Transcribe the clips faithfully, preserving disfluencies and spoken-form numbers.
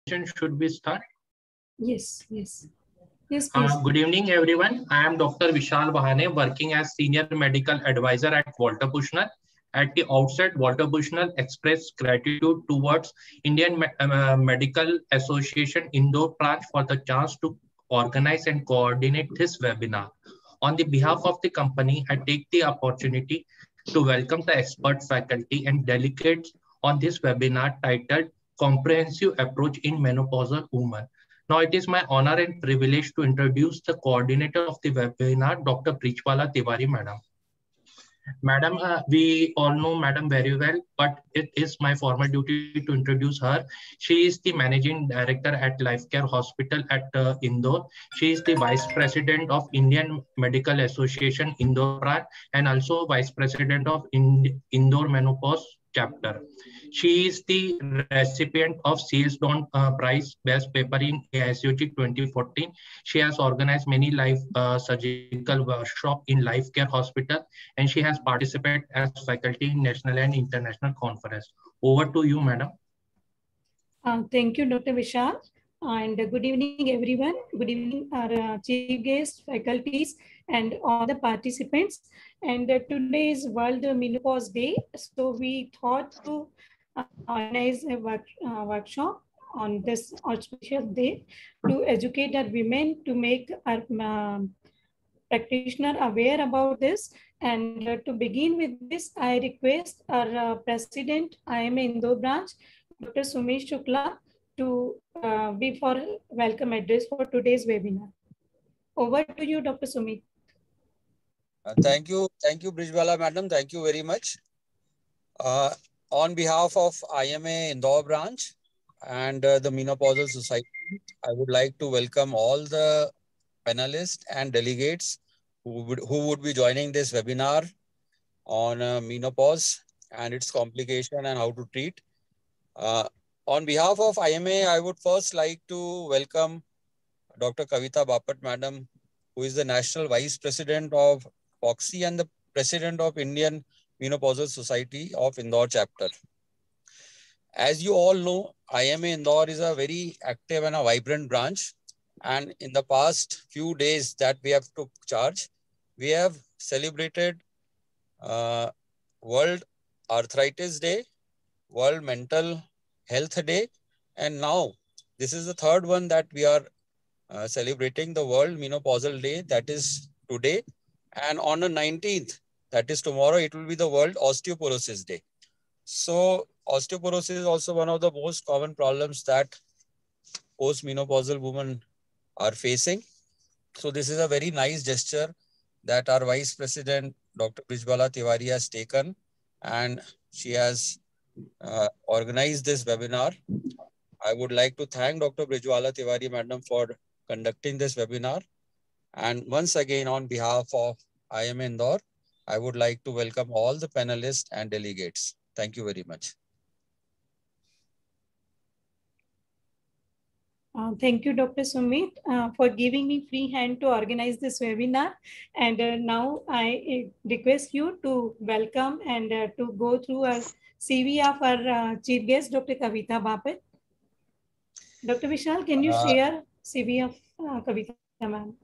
Should we start? Yes, yes. Yes, please. Uh, good evening, everyone. I am Doctor Vishal Bahane, working as Senior Medical Advisor at Walter Bushnell. At the outset, Walter Bushnell expressed gratitude towards Indian Me uh, Medical Association Indore branch for the chance to organize and coordinate this webinar. On the behalf of the company, I take the opportunity to welcome the expert faculty and delegates on this webinar titled Comprehensive Approach in Menopausal Women. Now it is my honor and privilege to introduce the coordinator of the webinar, Doctor Brijwala Tiwari, Madam. Madam, uh, we all know Madam very well, but it is my formal duty to introduce her. She is the Managing Director at Life Care Hospital at uh, Indore. She is the Vice President of Indian Medical Association Indore branch and also Vice President of Ind Indore Menopause chapter. She is the recipient of Sealsdon uh, Prize Best Paper in A I C O G twenty fourteen. She has organized many live uh, surgical workshops in Life Care Hospital, and she has participated as faculty in national and international conference. Over to you, madam. Uh, thank you, Doctor Vishal. And uh, good evening, everyone. Good evening, our uh, chief guests, faculties, and all the participants. And uh, today is World Menopause Day. So we thought to uh, organize a work, uh, workshop on this auspicious day to educate our women, to make our um, practitioner aware about this. And uh, to begin with this, I request our uh, President, I am Indore branch, Doctor Sumit Shukla, to uh, be for welcome address for today's webinar. Over to you, Doctor Sumit. Uh, thank you. Thank you, Brijwala Madam. Thank you very much. Uh, on behalf of I M A Indore branch and uh, the Menopausal Society, I would like to welcome all the panelists and delegates who would, who would be joining this webinar on uh, menopause and its complication and how to treat. Uh, on behalf of I M A, I would first like to welcome Doctor Kavita Bapat Madam, who is the National Vice President of FOXI and the President of Indian Menopausal Society of Indore chapter. As you all know, I M A Indore is a very active and a vibrant branch. And in the past few days that we have took charge, we have celebrated uh, World Arthritis Day, World Mental Health Day, and now this is the third one that we are uh, celebrating, the World Menopausal Day, that is today. And on the nineteenth, that is tomorrow, it will be the World Osteoporosis Day. So osteoporosis is also one of the most common problems that post-menopausal women are facing. So this is a very nice gesture that our Vice President, Doctor Brijwala Tiwari, has taken, and she has uh, organized this webinar. I would like to thank Doctor Brijwala Tiwari Madam for conducting this webinar. And once again, on behalf of I M A Indore, I would like to welcome all the panelists and delegates. Thank you very much. Uh, thank you, Doctor Sumit, uh, for giving me free hand to organize this webinar. And uh, now I uh, request you to welcome and uh, to go through our C V of our uh, chief guest, Doctor Kavita Bapat. Doctor Vishal, can you uh, share C V of uh, Kavita ma'am?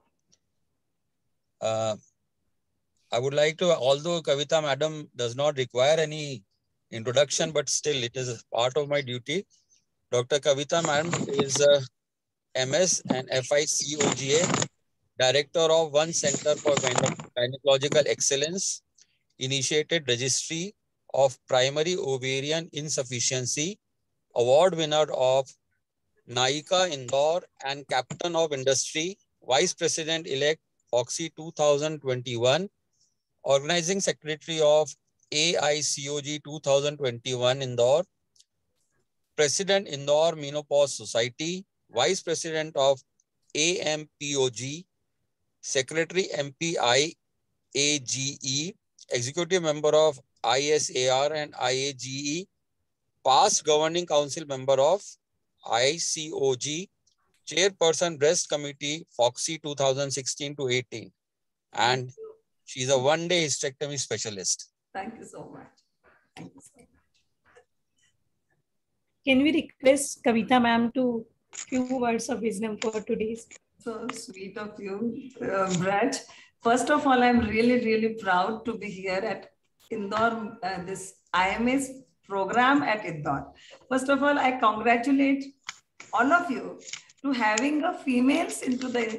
Uh, I would like to, although Kavita Madam does not require any introduction, but still it is part of my duty. Doctor Kavita Madam is a M S and F I C O G A, Director of One Center for Gynecological Excellence, initiated Registry of Primary Ovarian Insufficiency, Award winner of Naika Indore, and Captain of Industry, Vice President-elect FOXI two thousand twenty-one, Organizing Secretary of A I C O G two thousand twenty-one Indore, President Indore Menopause Society, Vice President of A M P O G, Secretary M P I A G E, Executive Member of I S A R and I A G E, past Governing Council Member of I C O G, Chairperson Breast Committee FOXI two thousand sixteen to eighteen, and she's a one-day hysterectomy specialist. Thank you so much. Thank you so much. can we request Kavita ma'am to few words of wisdom for today's? So sweet of you, uh, Braj. First of all, I'm really, really proud to be here at Indore, uh, this I M A's program at Indore. First of all, I congratulate all of you to having a females into the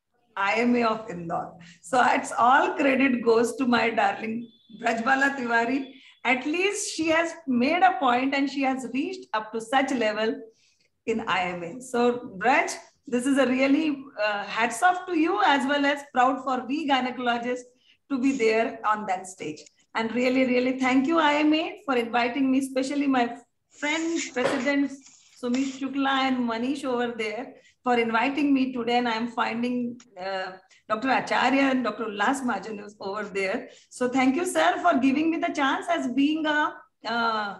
I M A of Indore. So it's all credit goes to my darling Brajbala Tiwari. At least she has made a point and she has reached up to such level in I M A. So Braj, this is a really uh, hats off to you, as well as proud for we gynecologists to be there on that stage. And really, really thank you I M A for inviting me, especially my friend, President Sumit Shukla and Manish over there for inviting me today. And I'm finding uh, Doctor Acharya and Doctor Ullas Mahajan is over there. So thank you, sir, for giving me the chance as being a uh,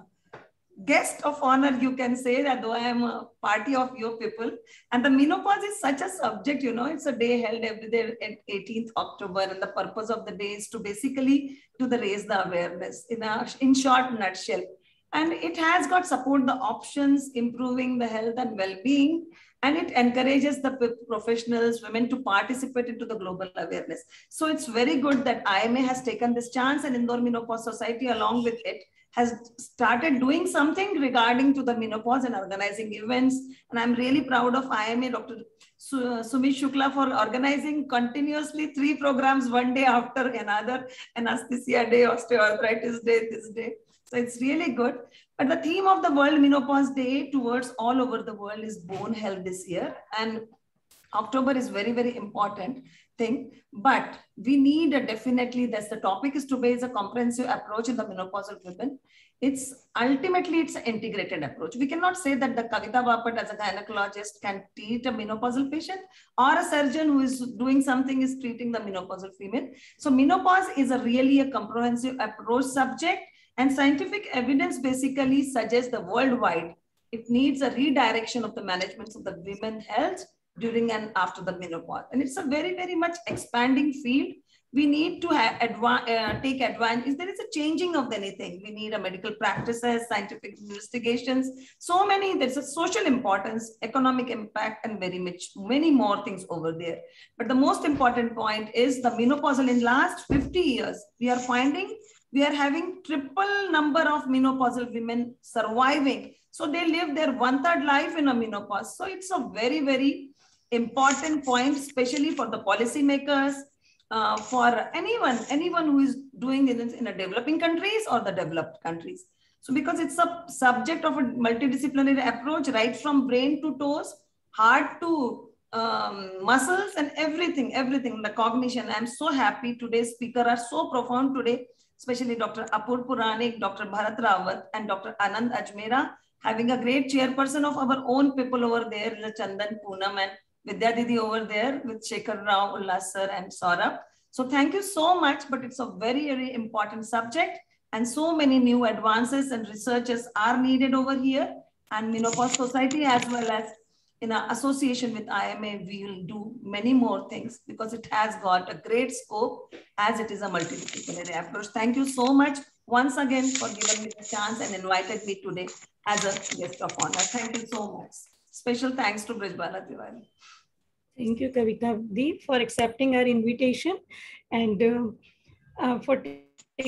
guest of honor, you can say, that though I am a party of your people. And the menopause is such a subject, you know, it's a day held every day at eighteenth October. And the purpose of the day is to basically to the raise the awareness in a in short nutshell. And it has got support the options, improving the health and well-being. And it encourages the professionals, women to participate into the global awareness. So it's very good that I M A has taken this chance, and Indore Menopause Society along with it has started doing something regarding to the menopause and organizing events. And I'm really proud of I M A, Doctor Sumit Shukla, for organizing continuously three programs one day after another, anesthesia day, osteoarthritis day, this day. So it's really good. But the theme of the World Menopause Day towards all over the world is bone health this year. And October is very, very important thing. But we need a definitely, that's the topic is to base a comprehensive approach in the menopausal women. It's ultimately, it's an integrated approach. We cannot say that the Kavita Bapat as a gynecologist can treat a menopausal patient, or a surgeon who is doing something is treating the menopausal female. So menopause is a really a comprehensive approach subject. And scientific evidence basically suggests the worldwide, it needs a redirection of the management of the women's health during and after the menopause. And it's a very, very much expanding field. We need to have adva uh, take advantage. There is a changing of anything. We need a medical practices, scientific investigations, so many, there's a social importance, economic impact, and very much, many more things over there. But the most important point is the menopausal in last fifty years, we are finding we are having triple number of menopausal women surviving. So they live their one third life in a menopause. So it's a very, very important point, especially for the policymakers, uh, for anyone, anyone who is doing it in, in a developing countries or the developed countries. So because it's a subject of a multidisciplinary approach, right from brain to toes, heart to um, muscles and everything, everything, the cognition. I'm so happy today's speakers are so profound today, especially Doctor Apur Puranik, Doctor Bharat Rawat, and Doctor Anand Ajmera, having a great chairperson of our own people over there, the Chandan Poonam and Vidya Didi over there with Shekhar Rao, Ullas sir, and Saurabh. So thank you so much, but it's a very, very important subject, and so many new advances and researches are needed over here. And Menopause Society, as well as in our association with I M A, we will do many more things because it has got a great scope as it is a multidisciplinary approach. Thank you so much once again for giving me the chance and invited me today as a guest of honor. Thank you so much. Special thanks to Brajbala Tiwari. Thank you, Kavita Di, for accepting our invitation and uh, uh, for taking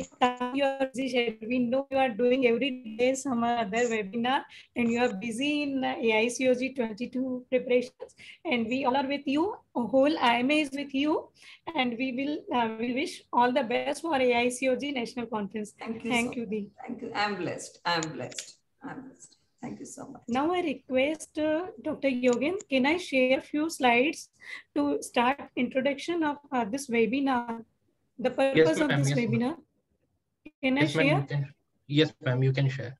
your busy. We know you are doing every day some other webinar, and you are busy in A I C O G twenty-two preparations, and we all are with you. A whole I M A is with you, and we will uh, we wish all the best for A I C O G National Conference. Thank you. Thank so you, Di. Thank you. I'm blessed. I'm blessed. I'm blessed. Thank you so much. Now I request uh, Doctor Yogen, can I share a few slides to start introduction of uh, this webinar, the purpose yes, of this yes, webinar? Can yes, I share? You can, yes, ma'am, you can share.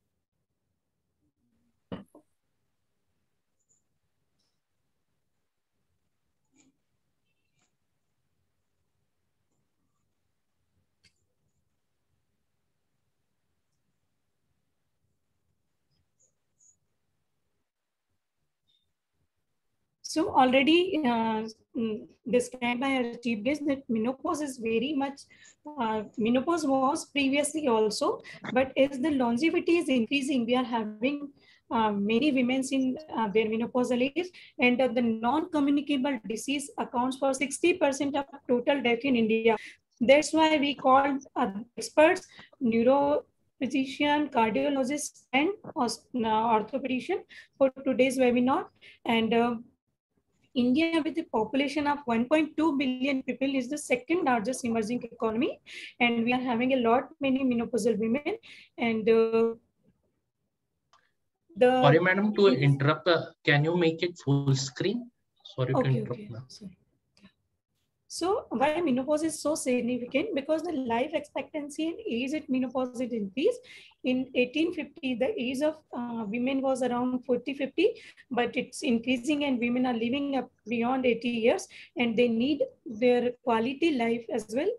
So already uh, described by our chief guest that menopause is very much, uh, menopause was previously also, but as the longevity is increasing, we are having uh, many women in uh, their menopausal age, and uh, the non-communicable disease accounts for sixty percent of total death in India. That's why we call uh, experts, neuro physician, cardiologist, and orthopedician for today's webinar. And uh, India, with a population of one point two billion people, is the second largest emerging economy, and we are having a lot many menopausal women. And uh, the sorry, madam, to interrupt. Uh, can you make it full screen? Sorry okay, to interrupt. Okay. Sorry. So why menopause is so significant? Because the life expectancy and age at menopause is increased. In eighteen fifty, the age of uh, women was around forty, fifty, but it's increasing and women are living up beyond eighty years and they need their quality life as well.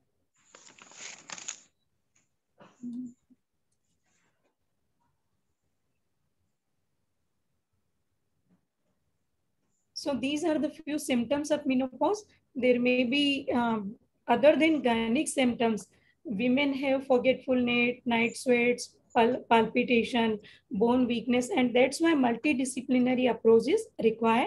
So these are the few symptoms of menopause. There may be, um, other than gynec symptoms, women have forgetfulness, night sweats, pal palpitation, bone weakness, and that's why multidisciplinary approach is required.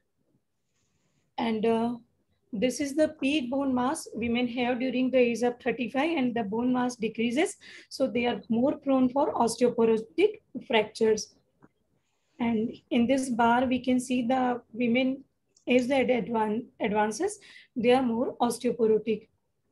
And uh, this is the peak bone mass women have during the age of thirty-five, and the bone mass decreases. So they are more prone for osteoporotic fractures. And in this bar, we can see the women, as the advan advances, they are more osteoporotic.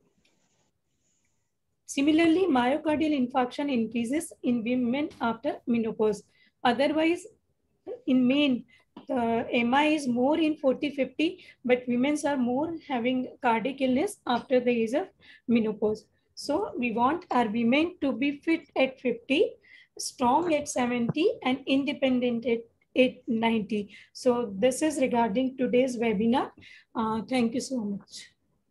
Similarly, myocardial infarction increases in women after menopause. Otherwise, in men, the M I is more in forty, fifty, but women are more having cardiac illness after the age of menopause. So we want our women to be fit at fifty, strong at seventy, and independent at, at ninety. So this is regarding today's webinar. Uh, thank you so much.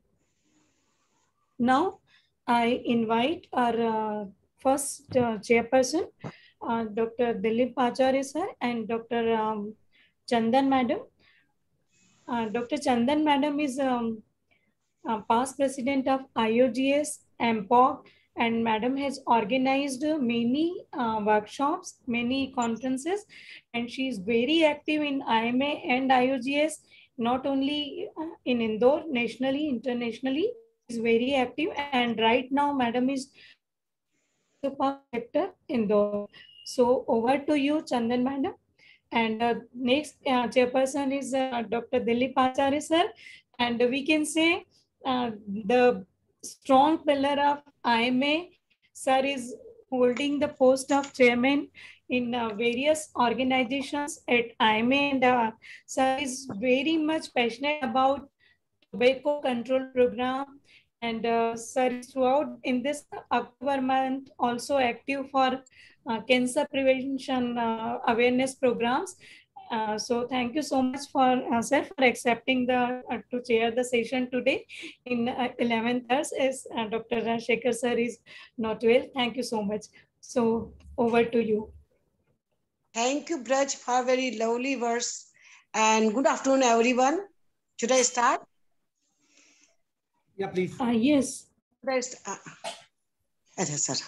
Now, I invite our uh, first uh, chairperson, uh, Doctor Dilip Acharya sir, and Doctor Um, Chandan madam. Uh, Doctor Chandan madam is um, uh, past president of I O G S, M P O C, and madam has organized many uh, workshops, many conferences, and she is very active in I M A and I O G S, not only in Indore, nationally, internationally. Is very active, and right now madam is sector Indore. So over to you, Chandan madam. And uh, next uh, chairperson is uh, Doctor Dilip Acharya sir, and we can say uh, the strong pillar of I M A sir is holding the post of chairman in uh, various organizations at I M A, and uh, sir is very much passionate about tobacco control program, and uh, sir is throughout in this October month also active for uh, cancer prevention uh, awareness programs. Uh, so thank you so much for uh, sir for accepting the uh, to chair the session today in uh, eleventh hours, as uh, Doctor Rajshekhar sir is not well. Thank you so much. So over to you. Thank you, Braj, for very lovely words. And good afternoon, everyone. Should I start? Yeah, please. Uh, yes. Should I start? Uh, yes, sir.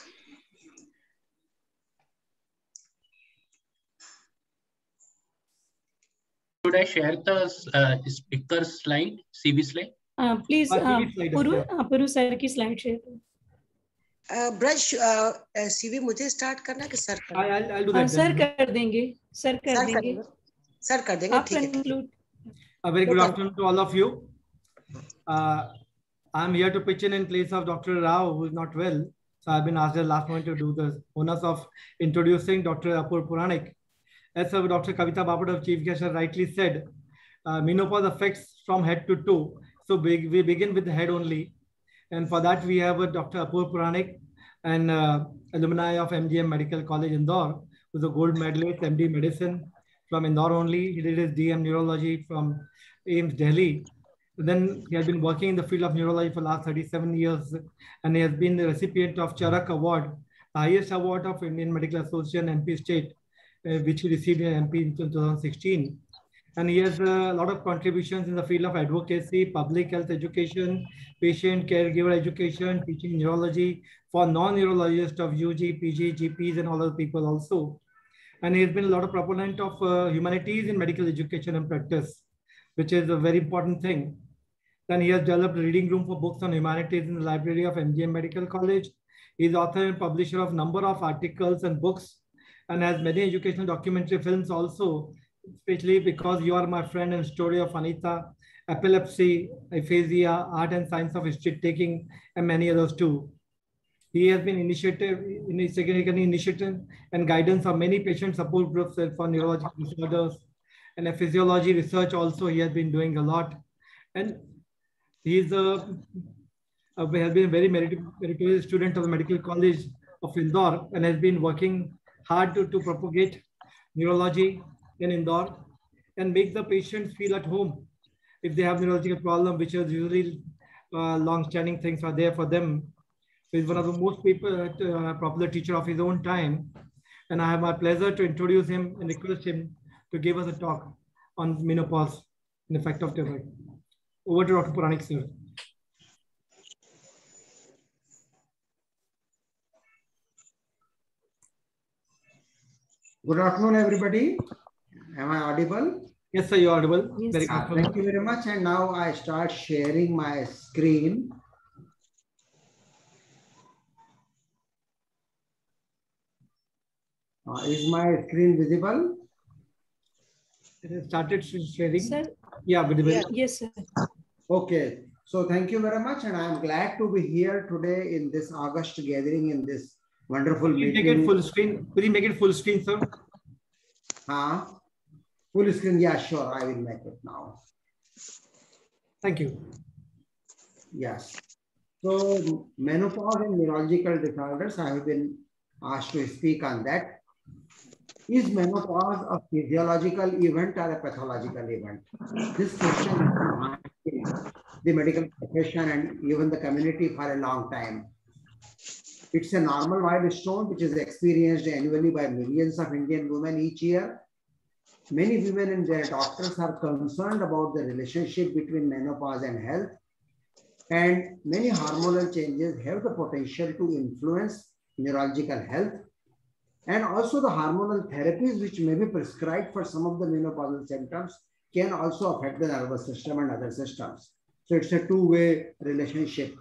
Should I share the uh, speaker slide, C V slide? Uh, please, uh, Puru, uh, Puru sir की slide share. Uh, Braj, uh, C V मुझे start करना कि sir? I'll, I'll do that. Sir कर देंगे, sir कर देंगे. Sir कर देंगे, ठीक है. A very good afternoon to all of you. Uh, I'm here to pitch in in place of Doctor Rao, who is not well. So I've been asked at the last moment to do the honors of introducing Doctor Apur Puranik. As Doctor Kavita Bapat of Chief Guest rightly said, uh, menopause affects from head to toe. So we, we begin with the head only. And for that, we have a Doctor Apur Puranik, an uh, alumni of M G M Medical College Indore, who's a gold medalist, M D Medicine from Indore only. He did his D M Neurology from A I M S Delhi. Then he has been working in the field of neurology for the last thirty-seven years, and he has been the recipient of Charak Award, the highest award of Indian Medical Association M P State, uh, which he received in M P in two thousand sixteen. And he has a lot of contributions in the field of advocacy, public health education, patient caregiver education, teaching neurology for non-neurologists of U G, P G, G Ps, and all other people also. And he's been a lot of proponent of uh, humanities in medical education and practice, which is a very important thing. Then he has developed a reading room for books on humanities in the library of M G M Medical College. He is author and publisher of a number of articles and books, and has many educational documentary films also, especially Because You Are My Friend and Story of Anita, Epilepsy, Aphasia, Art and Science of History Taking, and many others too. He has been initiative, significant initiative and guidance of many patient support groups for neurological disorders, and a physiology research also he has been doing a lot. And he is a, a has been a very meritorious student of the Medical College of Indore, and has been working hard to, to propagate neurology in Indore and make the patients feel at home if they have neurological problem, which is usually uh, long-standing things are there for them. So he's one of the most people, uh, popular teacher of his own time. And I have my pleasure to introduce him and request him to give us a talk on menopause and effect of terror. Over to Doctor Puranik, sir. Good afternoon, everybody. Am I audible? Yes, sir, you're audible. Yes. Very Uh, thank you very much. And now I start sharing my screen. Uh, is my screen visible? It has started sharing. Sir? Yeah, visible. Yeah. Yes, sir. Okay. So thank you very much. And I am glad to be here today in this August gathering in this wonderful Could you meeting. make it full screen? Could you make it full screen, sir? Huh? Full screen? Yeah, sure. I will make it now. Thank you. Yes. So menopause and neurological disorders, I have been asked to speak on that. Is menopause a physiological event or a pathological event? This question has been asking the medical profession and even the community for a long time. It's a normal milestone which is experienced annually by millions of Indian women each year. Many women and their doctors are concerned about the relationship between menopause and health, and many hormonal changes have the potential to influence neurological health, and also the hormonal therapies which may be prescribed for some of the menopausal symptoms can also affect the nervous system and other systems. So it's a two-way relationship.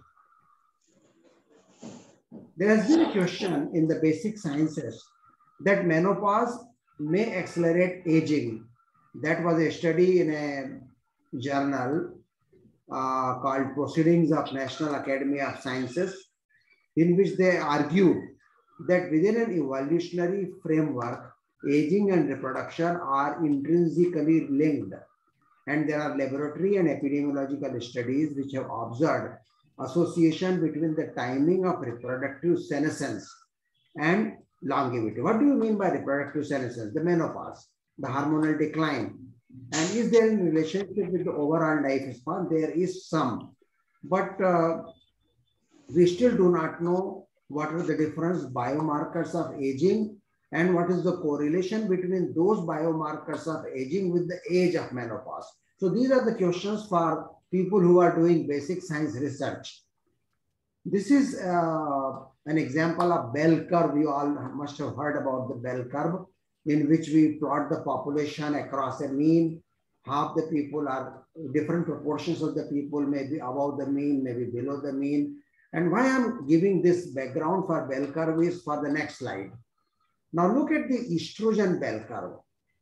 There has been a question in the basic sciences that menopause may accelerate aging. That was a study in a journal uh, called Proceedings of National Academy of Sciences, in which they argued that within an evolutionary framework, aging and reproduction are intrinsically linked. And there are laboratory and epidemiological studies which have observed association between the timing of reproductive senescence and longevity. What do you mean by reproductive senescence? The menopause, the hormonal decline. And is there a relationship with the overall lifespan? There is some, but uh, we still do not know what are the different biomarkers of aging and what is the correlation between those biomarkers of aging with the age of menopause. So these are the questions for people who are doing basic science research. This is uh, an example of bell curve. You all must have heard about the bell curve, in which we plot the population across a mean. Half the people are, different proportions of the people may be above the mean, maybe below the mean. And why I'm giving this background for bell curve is for the next slide. Now look at the estrogen bell curve.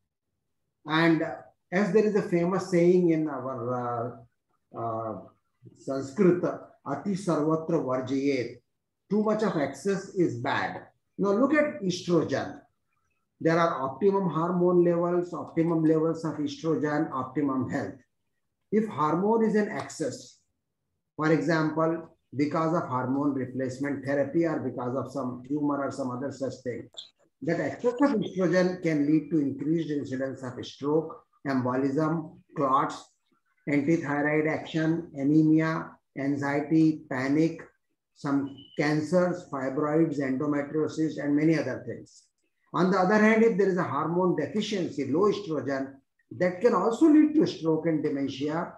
And as there is a famous saying in our uh, uh, Sanskrit, Ati Sarvatra Varjayet, too much of excess is bad. Now look at estrogen. There are optimum hormone levels, optimum levels of estrogen, optimum health. If hormone is in excess, for example, because of hormone replacement therapy or because of some tumor or some other such thing, that excess of estrogen can lead to increased incidence of stroke, embolism, clots, antithyroid action, anemia, anxiety, panic, some cancers, fibroids, endometriosis, and many other things. On the other hand, if there is a hormone deficiency, low estrogen, that can also lead to stroke and dementia,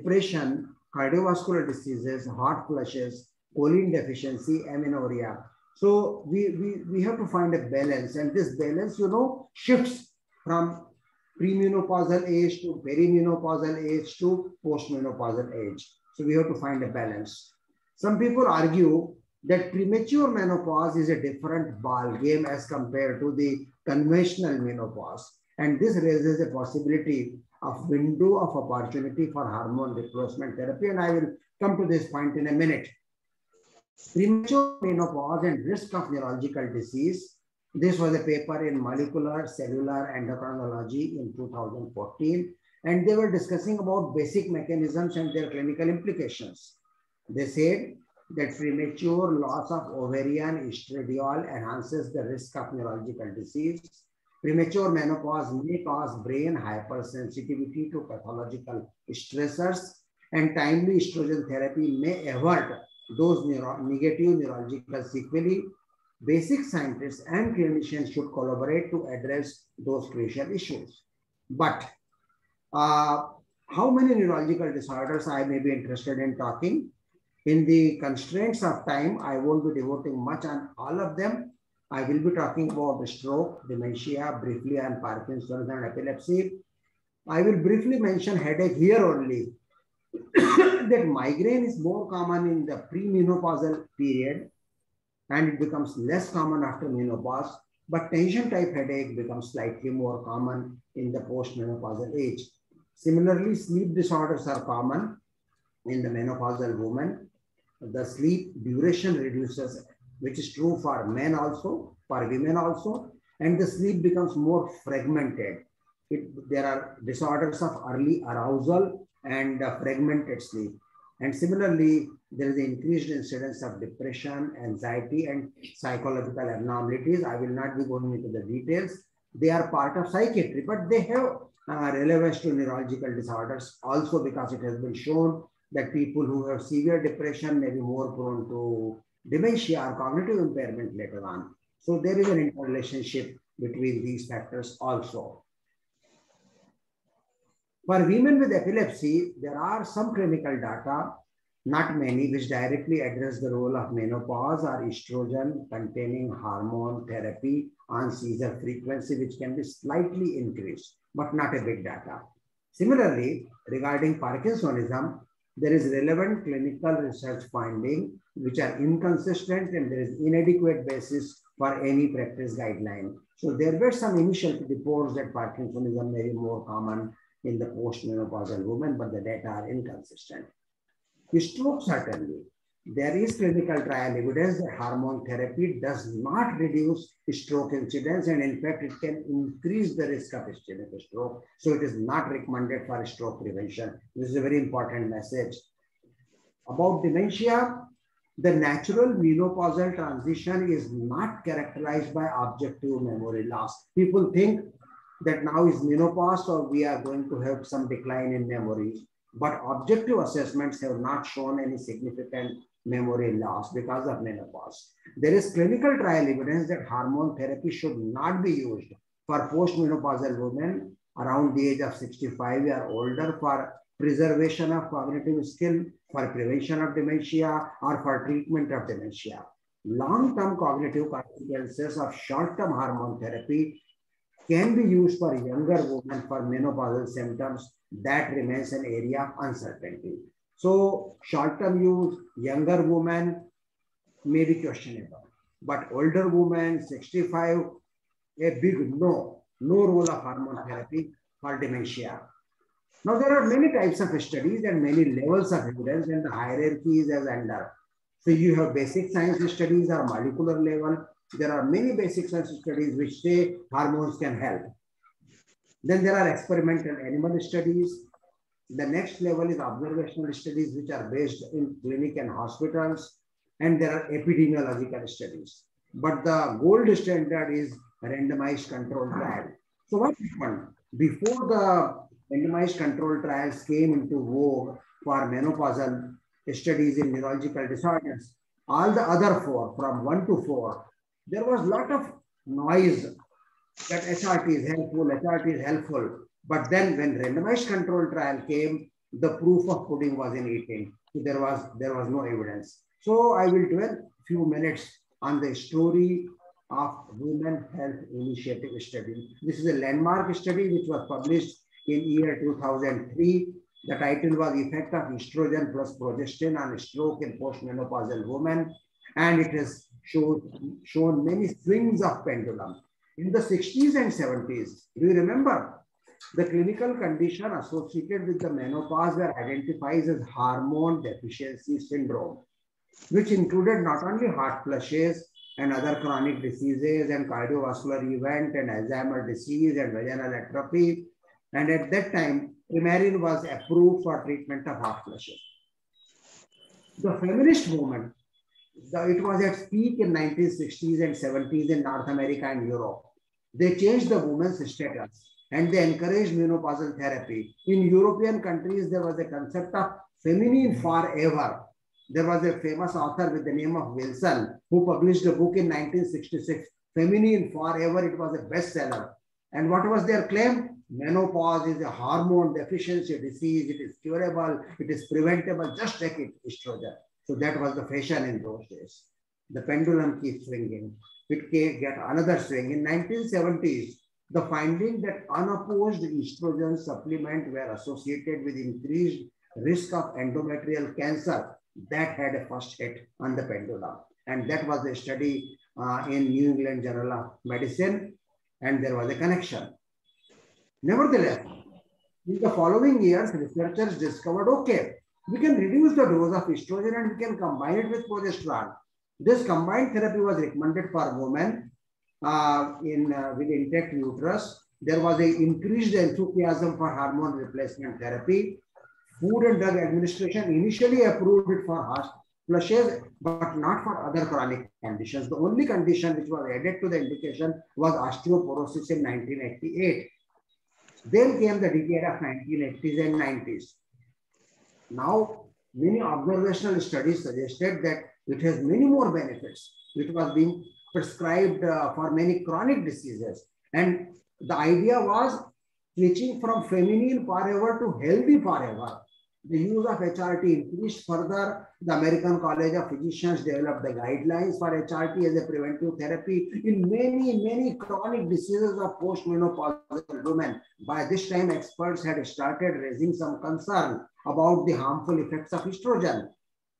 depression, cardiovascular diseases, hot flushes, choline deficiency, amenorrhea. So we, we, we have to find a balance, and this balance, you know, shifts from premenopausal age to perimenopausal age to postmenopausal age. So we have to find a balance. Some people argue that premature menopause is a different ball game as compared to the conventional menopause. And this raises a possibility of window of opportunity for hormone replacement therapy. And I will come to this point in a minute. Premature menopause and risk of neurological disease. This was a paper in Molecular Cellular Endocrinology in two thousand fourteen. And they were discussing about basic mechanisms and their clinical implications. They said that premature loss of ovarian estradiol enhances the risk of neurological disease. Premature menopause may cause brain hypersensitivity to pathological stressors, and timely estrogen therapy may avert those neuro negative neurological sequelae. Basic scientists and clinicians should collaborate to address those crucial issues. But uh, how many neurological disorders I may be interested in talking? In the constraints of time, I won't be devoting much on all of them. I will be talking about stroke, dementia, briefly on Parkinson's and epilepsy. I will briefly mention headache here only. That migraine is more common in the premenopausal period, and it becomes less common after menopause, but tension type headache becomes slightly more common in the postmenopausal age. Similarly, sleep disorders are common in the menopausal woman. The sleep duration reduces, which is true for men also, for women also, and the sleep becomes more fragmented. It, there are disorders of early arousal and uh, fragmented sleep. And similarly, there is an increased incidence of depression, anxiety, and psychological abnormalities. I will not be going into the details. They are part of psychiatry, but they have uh, relevance to neurological disorders also, because it has been shown that people who have severe depression may be more prone to dementia or cognitive impairment later on. So there is an interrelationship between these factors also. For women with epilepsy, there are some clinical data, not many, which directly address the role of menopause or estrogen-containing hormone therapy on seizure frequency, which can be slightly increased, but not a big data. Similarly, regarding Parkinsonism, there is relevant clinical research finding which are inconsistent, and there is inadequate basis for any practice guideline. So there were some initial reports that Parkinsonism may be more common in the postmenopausal woman, but the data are inconsistent. Stroke, certainly. There is clinical trial evidence that hormone therapy does not reduce stroke incidence, and in fact, it can increase the risk of ischemic stroke. So it is not recommended for stroke prevention. This is a very important message. About dementia, the natural menopausal transition is not characterized by objective memory loss. People think that now is menopause, so we are going to have some decline in memory. But objective assessments have not shown any significant memory loss because of menopause. There is clinical trial evidence that hormone therapy should not be used for postmenopausal women around the age of sixty-five or older for preservation of cognitive skill, for prevention of dementia, or for treatment of dementia. Long-term cognitive consequences of short-term hormone therapy can be used for younger women for menopausal symptoms. That remains an area of uncertainty. So short-term use, younger women may be questionable, but older women, sixty-five, a big no, no role of hormone therapy for dementia. Now there are many types of studies and many levels of evidence, and the hierarchy is as under. So you have basic science studies or molecular level. There are many basic science studies which say hormones can help. Then there are experimental animal studies. The next level is observational studies, which are based in clinic and hospitals. And there are epidemiological studies. But the gold standard is randomized control trial. So what happened? Before the randomized control trials came into vogue for menopausal studies in neurological disorders, all the other four, from one to four, there was a lot of noise that H R T is helpful, H R T is helpful. But then when randomized control trial came, the proof of pudding was in eating. So there was, there was no evidence. So I will dwell a few minutes on the story of Women Health Initiative study. This is a landmark study which was published in year two thousand three. The title was Effect of Estrogen plus Progestin on Stroke in Postmenopausal Women, and it has showed, shown many swings of pendulum. In the sixties and seventies, do you remember? The clinical condition associated with the menopause were identified as hormone deficiency syndrome, which included not only heart flushes and other chronic diseases and cardiovascular event and Alzheimer's disease and vaginal atrophy. And at that time, Premarin was approved for treatment of heart flushes. The feminist movement, the, it was at peak in nineteen sixties and seventies in North America and Europe. They changed the women's status and they encouraged menopausal therapy. In European countries, there was a concept of feminine forever. There was a famous author with the name of Wilson who published a book in nineteen sixty-six, Feminine Forever. It was a bestseller. And what was their claim? Menopause is a hormone deficiency disease. It is curable. It is preventable. Just take it, estrogen. So that was the fashion in those days. The pendulum keeps swinging. It can get another swing. In nineteen seventies, the finding that unopposed estrogen supplement were associated with increased risk of endometrial cancer, that had a first hit on the pendulum. And that was a study uh, in New England Journal of Medicine, and there was a connection. Nevertheless, in the following years, researchers discovered, okay, we can reduce the dose of estrogen and we can combine it with progesterone. This combined therapy was recommended for women uh, in uh, with intact uterus. There was an increased enthusiasm for hormone replacement therapy. Food and Drug Administration initially approved it for heart flushes, but not for other chronic conditions. The only condition which was added to the indication was osteoporosis in nineteen eighty-eight. Then came the decade of nineteen eighties and nineties. Now, many observational studies suggested that it has many more benefits. It was being prescribed uh, for many chronic diseases. And the idea was switching from feminine forever to healthy forever. The use of H R T increased further. The American College of Physicians developed the guidelines for H R T as a preventive therapy in many, many chronic diseases of postmenopausal women. By this time, experts had started raising some concern about the harmful effects of estrogen.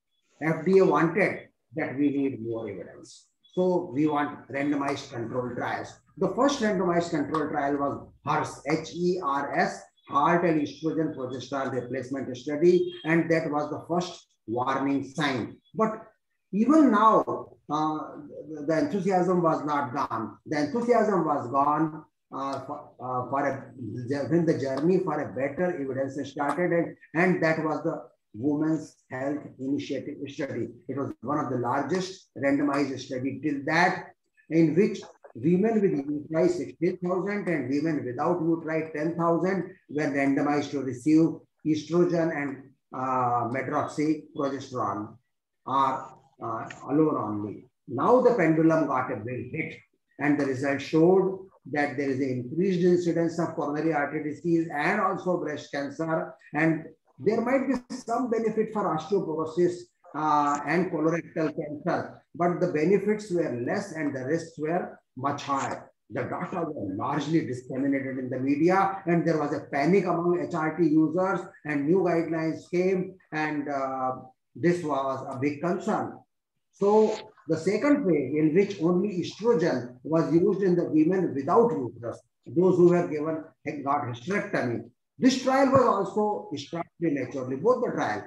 F D A wanted that we need more evidence. So we want randomized controlled trials. The first randomized controlled trial was HERS, H E R S, Heart and Estrogen Progesterone Replacement Study, and that was the first warning sign. But even now, uh, the enthusiasm was not gone. The enthusiasm was gone uh, for, uh, for a, when the journey for a better evidence started, and, and that was the Women's Health Initiative study. It was one of the largest randomized study till that, in which women with uteri sixteen thousand and women without uteri ten thousand were randomized to receive estrogen and uh, medroxyprogesterone or uh, alone only. Now the pendulum got a big hit, and the result showed that there is an increased incidence of coronary artery disease and also breast cancer, and there might be some benefit for osteoporosis uh, and colorectal cancer, but the benefits were less and the risks were much higher. The data were largely disseminated in the media, and there was a panic among H R T users, and new guidelines came, and uh, this was a big concern. So the second phase, in which only estrogen was used in the women without uterus, those who were given got hysterectomy. This trial was also stopped prematurely, both the trial.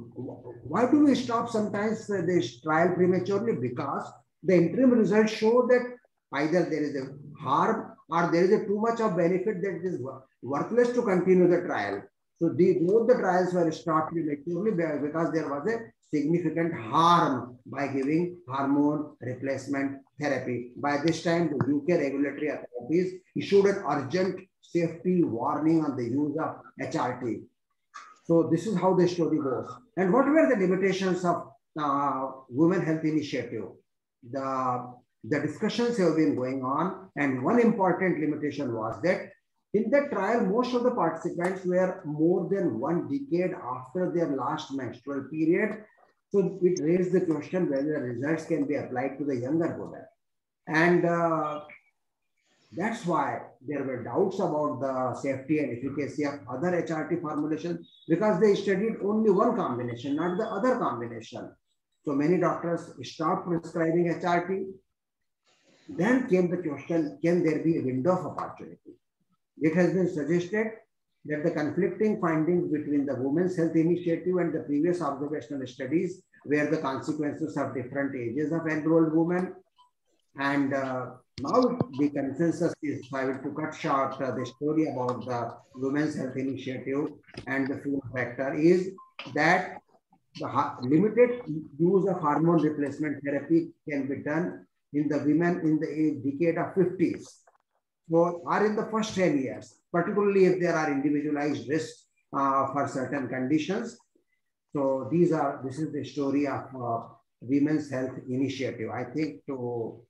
Why do we stop sometimes this trial prematurely? Because the interim results show that either there is a harm or there is a too much of benefit that it is worthless to continue the trial. So the, both the trials were stopped prematurely because there was a significant harm by giving hormone replacement therapy. By this time, the U K regulatory authorities issued an urgent safety warning on the use of H R T. So this is how the story goes. And what were the limitations of uh, Women Health Initiative? The, the discussions have been going on, and one important limitation was that in that trial, most of the participants were more than one decade after their last menstrual period, So it raised the question whether the results can be applied to the younger women. And uh, that's why there were doubts about the safety and efficacy of other H R T formulations because they studied only one combination, not the other combination. So many doctors stopped prescribing H R T. Then came the question, can there be a window of opportunity? It has been suggested that the conflicting findings between the Women's Health Initiative and the previous observational studies were the consequences of different ages of enrolled women. And uh, now the consensus is, I will to cut short uh, the story about the Women's Health Initiative and the fear factor is that the limited use of hormone replacement therapy can be done in the women in the decade of fifties. So, or in the first ten years, particularly if there are individualized risks uh, for certain conditions. So these are, this is the story of uh, Women's Health Initiative. I think to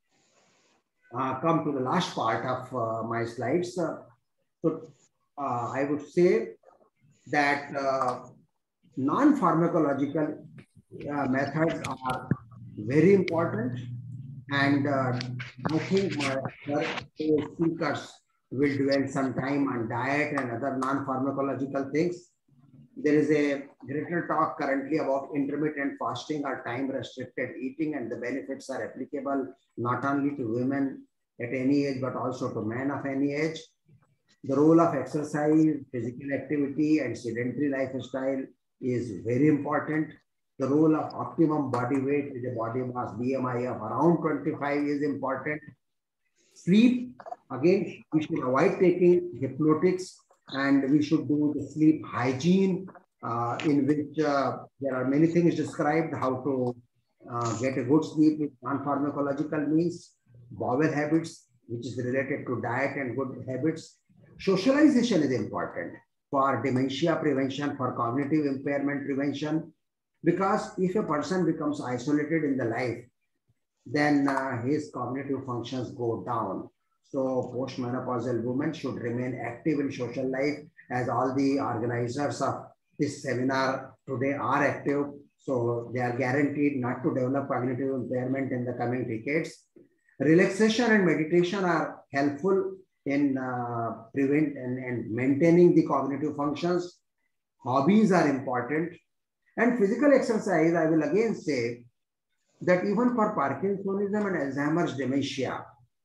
uh, come to the last part of uh, my slides. Uh, so uh, I would say that uh, non-pharmacological uh, methods are very important. And uh, I think my speakers will dwell some time on diet and other non-pharmacological things. There is a greater talk currently about intermittent fasting or time-restricted eating, and the benefits are applicable not only to women at any age, but also to men of any age. The role of exercise, physical activity, and sedentary lifestyle is very important. The role of optimum body weight with a body mass B M I of around twenty-five is important. Sleep, again, we should avoid taking hypnotics and we should do the sleep hygiene uh, in which uh, there are many things described how to uh, get a good sleep with non-pharmacological means, bowel habits, which is related to diet and good habits. Socialization is important for dementia prevention, for cognitive impairment prevention, because if a person becomes isolated in the life, then uh, his cognitive functions go down. So postmenopausal women should remain active in social life, as all the organizers of this seminar today are active. So they are guaranteed not to develop cognitive impairment in the coming decades. Relaxation and meditation are helpful in uh, prevent and, and maintaining the cognitive functions. Hobbies are important. And physical exercise, I will again say that even for Parkinsonism and Alzheimer's dementia,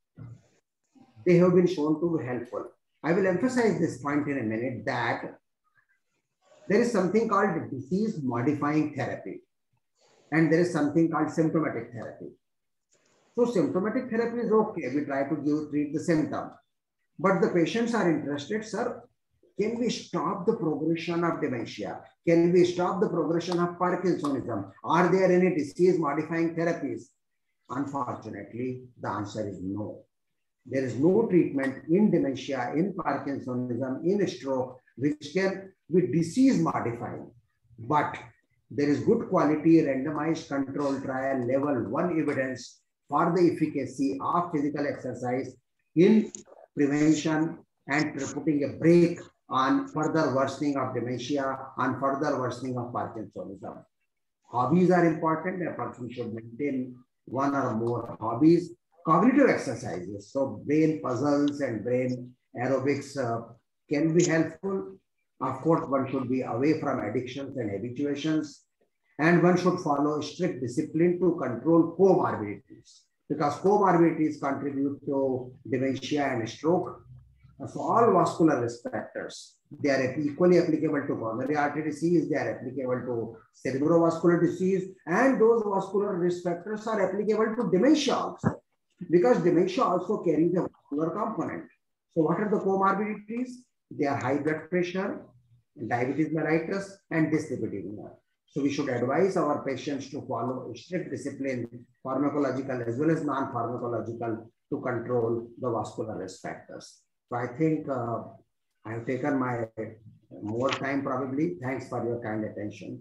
they have been shown to be helpful. I will emphasize this point in a minute that there is something called disease modifying therapy and there is something called symptomatic therapy. So symptomatic therapy is okay. We try to give, treat the symptom, but the patients are interested, sir, can we stop the progression of dementia? Can we stop the progression of Parkinsonism? Are there any disease modifying therapies? Unfortunately, the answer is no. There is no treatment in dementia, in Parkinsonism, in stroke, which can be disease modifying. But there is good quality randomized control trial level one evidence for the efficacy of physical exercise in prevention and putting a break on further worsening of dementia, on further worsening of Parkinsonism. Hobbies are important. A person should maintain one or more hobbies. Cognitive exercises, so brain puzzles and brain aerobics uh, can be helpful. Of course, one should be away from addictions and habituations, and one should follow strict discipline to control comorbidities, because comorbidities contribute to dementia and stroke. So all vascular risk factors, they are equally applicable to coronary artery disease, they are applicable to cerebrovascular disease, and those vascular risk factors are applicable to dementia also, because dementia also carries a vascular component. So what are the comorbidities? They are high blood pressure, diabetes mellitus, and dyslipidemia. So we should advise our patients to follow strict discipline, pharmacological as well as non-pharmacological, to control the vascular risk factors. So I think uh, I have taken my more time probably. Thanks for your kind attention.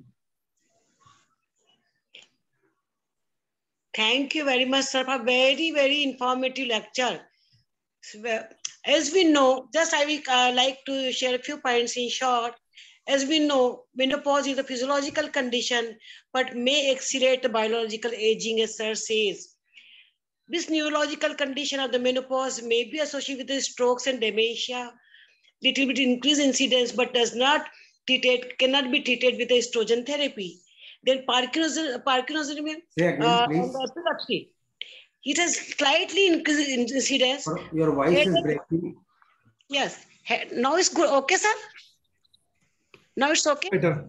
Thank you very much, sir, for a very, very informative lecture. As we know, just I will uh, like to share a few points in short. As we know, menopause is a physiological condition, but may accelerate biological aging, as sir says. This neurological condition of the menopause may be associated with the strokes and dementia, little bit increased incidence, but does not treated, cannot be treated with estrogen therapy. Then Parkinson, Parkinsonism, uh, and epilepsy. It has slightly increased incidence. Your voice is breaking. Yes. Now it's good. Okay, sir? Now it's okay? Better.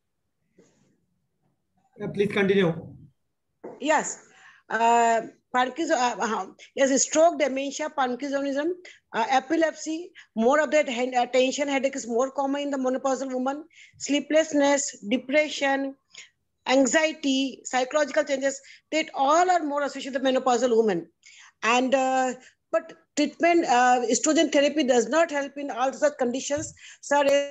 Yeah, please continue. Yes. Uh, Parkinson, uh, uh, yes, stroke, dementia, Parkinsonism, uh, epilepsy, more of that hand, uh, tension headache is more common in the menopausal woman, sleeplessness, depression, anxiety, psychological changes, that all are more associated with the menopausal woman. And, uh, but treatment, uh, estrogen therapy does not help in all such conditions. Sir,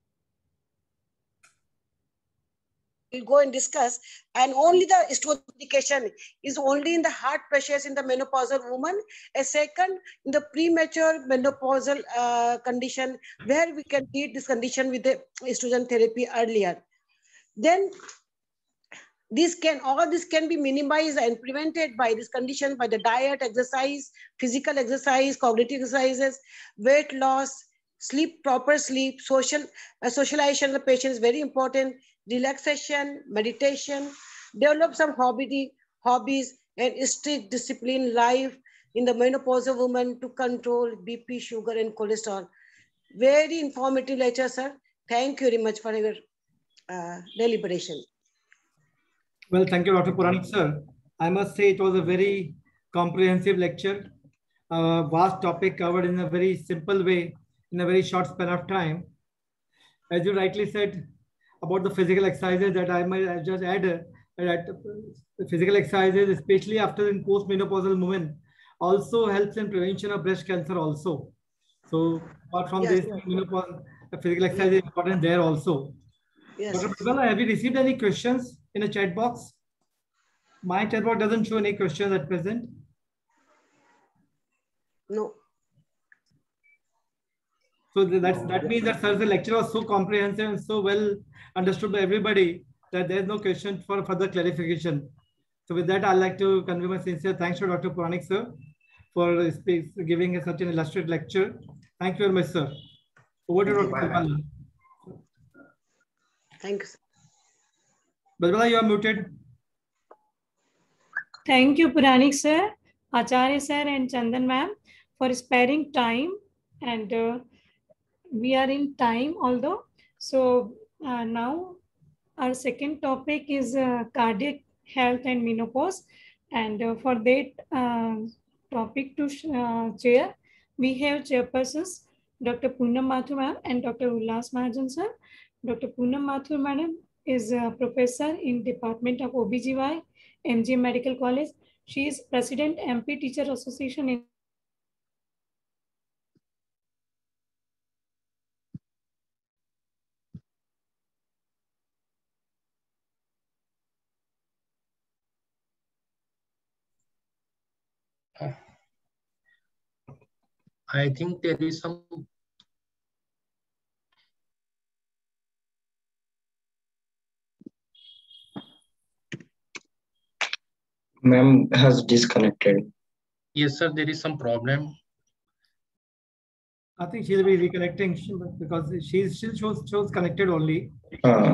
we'll go and discuss, and only the estrogen medication is only in the heart pressures in the menopausal woman. A second, in the premature menopausal uh, condition, where we can treat this condition with the estrogen therapy earlier. Then this can, all this can be minimized and prevented by this condition, by the diet, exercise, physical exercise, cognitive exercises, weight loss, sleep, proper sleep, social uh, socialization of the patient is very important, relaxation, meditation, develop some hobby, hobbies, and strict discipline life in the menopausal woman to control B P, sugar, and cholesterol. Very informative lecture, sir. Thank you very much for your uh, deliberation. Well, thank you, Doctor Puranik, sir. I must say it was a very comprehensive lecture, a vast topic covered in a very simple way, in a very short span of time. As you rightly said about the physical exercises, that I might just add uh, that the physical exercises, especially after in post-menopausal women, also helps in prevention of breast cancer also. So apart from yes, this, yes. menopause, the physical exercise yes. is important there also. Yes. Doctor Pratibala, have you received any questions in a chat box? My chat box doesn't show any questions at present. No. So that's, that means that sir, the lecture was so comprehensive and so well understood by everybody that there's no question for further clarification. So with that, I'd like to convey my sincere thanks to Doctor Puranik, sir, for giving us such an illustrated lecture. Thank you very much, sir. Over to Doctor Pratibala. Thanks. Pratibala, you are muted. Thank you, Puranik, sir, Acharya, sir, and Chandan, ma'am, for sparing time. And uh, we are in time, although. So uh, now our second topic is uh, cardiac health and menopause. And uh, for that uh, topic to uh, chair, we have chairpersons, Doctor Poonam Mathur ma'am and Doctor Ullas Mahajan sir. Doctor Poonam Mathur madam is a professor in Department of O B G Y, M G M Medical College. She is President, M P Teacher Association in I think there is some. Ma'am has disconnected. Yes, sir, there is some problem. I think she'll be reconnecting because she still shows, shows connected only. Uh.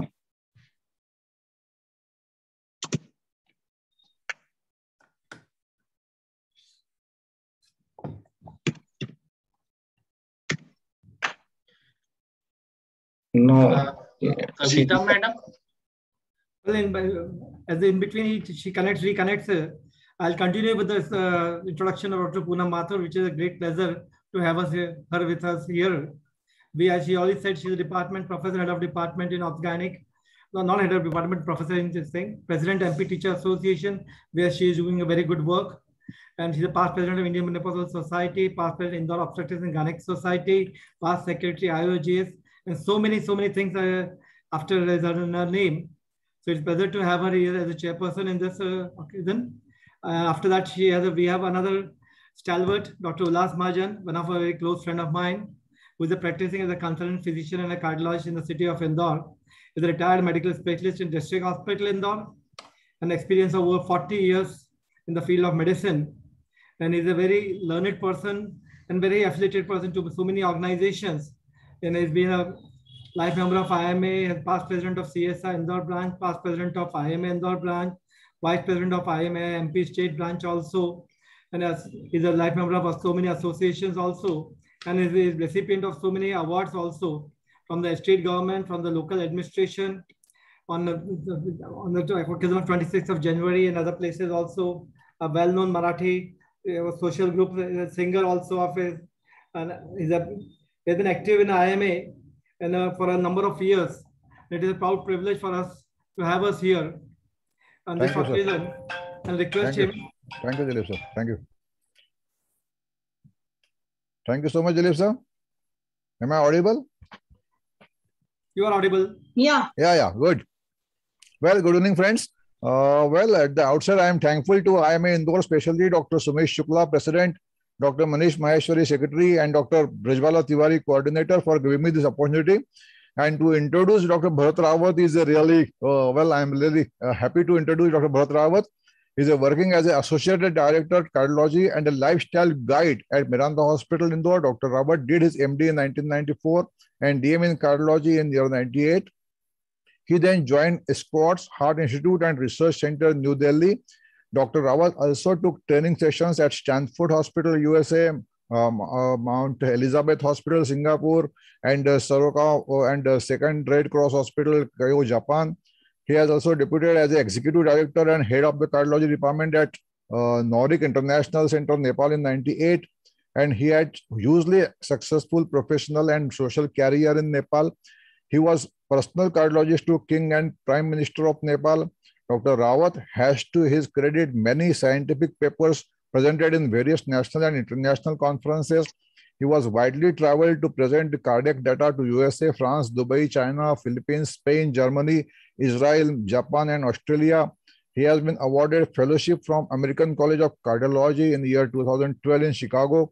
No, uh, Kavita, madam. Well, in, as in between she connects, reconnects. Uh, I'll continue with this uh, introduction of Doctor Poonam Mathur, which is a great pleasure to have us here, her with us here. We, as she already said, she's a department professor, head of department in Obstetrics, no, not head of department, professor in this thing, President M P Teacher Association, where she is doing a very good work. And she's a past president of Indian Menopausal Society, past president Indore Obstetrics and Gynec Society, past secretary I O G S, and so many, so many things uh, after her name. So it's a pleasure to have her here as a chairperson in this uh, occasion. Uh, after that, she has a, we have another stalwart, Doctor Ullas Mahajan, one of a very close friend of mine, who is a practicing as a consultant physician and a cardiologist in the city of Indore. Is a retired medical specialist in District Hospital Indore, an experience of over forty years in the field of medicine. And he's a very learned person and very affiliated person to so many organizations. And he's been a life member of I M A, and past president of C S I Indore branch, past president of I M A Indore branch, vice president of I M A M P state branch also. And as he's a life member of so many associations also. And is a recipient of so many awards also from the state government, from the local administration, on the, on the occasion of twenty-sixth of January and other places also. A well-known Marathi uh, social group uh, singer also of his, and he's a, he's been active in I M A and uh, for a number of years. It is a proud privilege for us to have us here on this Thank you, occasion, and request Thank him. you. Thank you, Dilip sir. Thank you. Thank you so much, Dilip sir. Am I audible? You are audible. Yeah. Yeah, yeah, good. Well, good evening, friends. Uh, well, at the outset, I am thankful to I M A Indore specialty, Doctor Sumesh Shukla, President, Doctor Manish Maheshwari, Secretary, and Doctor Brijbala Tiwari, Coordinator, for giving me this opportunity. And to introduce Doctor Bharat Rawat is a really, uh, well, I am really uh, happy to introduce Doctor Bharat Rawat. He is working as an Associate Director, Cardiology and a Lifestyle Guide at Medanta Hospital, Indore. Doctor Rawat did his M D in nineteen ninety-four and D M in Cardiology in year ninety-eight. He then joined Scott's Heart Institute and Research Center, New Delhi. Doctor Rawat also took training sessions at Stanford Hospital, U S A, um, uh, Mount Elizabeth Hospital, Singapore, and uh, Soroka uh, and uh, Second Red Cross Hospital, Keio, Japan. He has also deputed as the Executive Director and Head of the Cardiology Department at uh, Nordic International Center, Nepal in ninety-eight. And he had hugely successful professional and social career in Nepal. He was personal cardiologist to King and Prime Minister of Nepal. Doctor Rawat has to his credit many scientific papers presented in various national and international conferences. He was widely traveled to present cardiac data to U S A, France, Dubai, China, Philippines, Spain, Germany, Israel, Japan, and Australia. He has been awarded fellowship from American College of Cardiology in the year two thousand twelve in Chicago.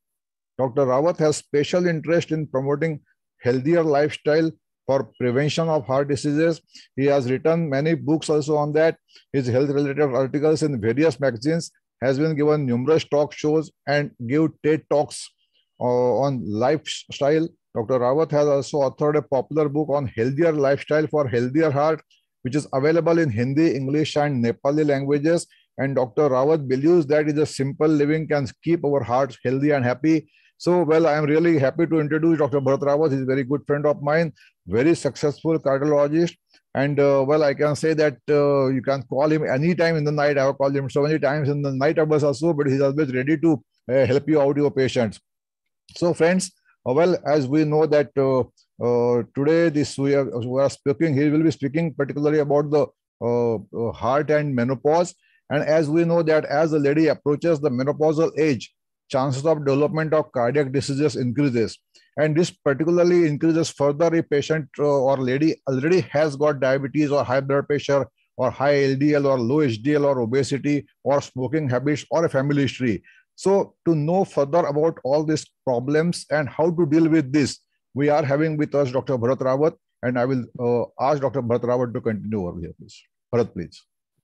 Doctor Rawat has special interest in promoting healthier lifestyle for prevention of heart diseases. He has written many books also on that. His health-related articles in various magazines, has been given numerous talk shows and give TED Talks uh, on lifestyle. Doctor Rawat has also authored a popular book on healthier lifestyle for healthier heart, which is available in Hindi, English, and Nepali languages. And Doctor Rawat believes that is a simple living can keep our hearts healthy and happy. So, well, I am really happy to introduce Doctor Bharat Rawat. He's a very good friend of mine, very successful cardiologist. And, uh, well, I can say that uh, you can call him anytime in the night. I have called him so many times in the night hours also, but he's always ready to uh, help you out, your patients. So, friends, uh, well, as we know that uh, uh, today this we are, we are speaking, he will be speaking particularly about the uh, uh, heart and menopause. And as we know that as the lady approaches the menopausal age, chances of development of cardiac diseases increases. And this particularly increases further if patient uh, or lady already has got diabetes or high blood pressure or high L D L or low H D L or obesity or smoking habits or a family history. So to know further about all these problems and how to deal with this, we are having with us Doctor Bharat Rawat, and I will uh, ask Doctor Bharat Rawat to continue over here, please. Bharat, please.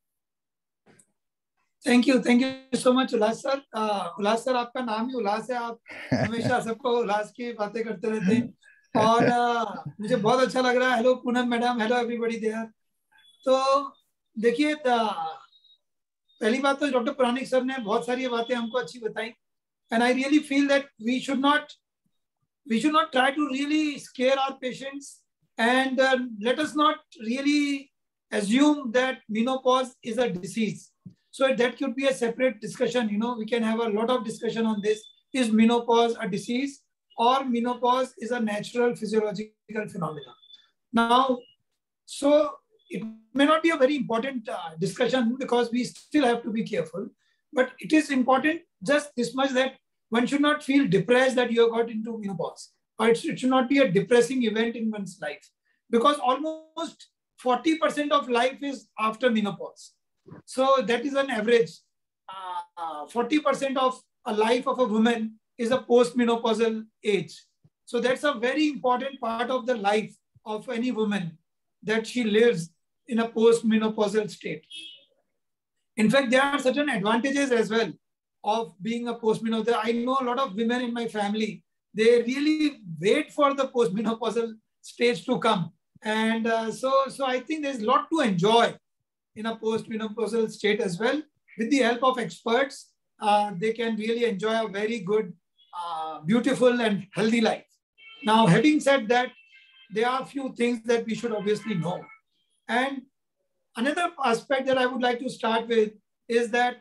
Thank you thank you so much Ullas sir. Ullas sir, आपका नाम ही उल्लास है. आप हमेशा सबको उल्लास की बातें करते रहते हैं और uh, मुझे बहुत अच्छा लग रहा है. Hello Poonam madam, hello everybody there. तो देखिए, पहली बात तो डॉक्टर पुराणिक सर ने बहुत सारी बातें हमको अच्छी बताई. And I really feel that we should not we should not try to really scare our patients and let us not really assume that menopause is a disease. So that could be a separate discussion. You know, we can have a lot of discussion on this. Is menopause a disease or menopause is a natural physiological phenomenon? Now, so it may not be a very important uh, discussion because we still have to be careful, but it is important just this much that one should not feel depressed that you have got into menopause, or it should, it should not be a depressing event in one's life, because almost forty percent of life is after menopause. So that is an average. Uh, forty percent of a life of a woman is a post-menopausal age. So that's a very important part of the life of any woman, that she lives in a post-menopausal state. In fact, there are certain advantages as well of being a postmenopausal. I know a lot of women in my family, they really wait for the postmenopausal stage to come. And uh, so, so I think there's a lot to enjoy in a postmenopausal state as well. With the help of experts, uh, they can really enjoy a very good, uh, beautiful and healthy life. Now, having said that, there are a few things that we should obviously know. And another aspect that I would like to start with is that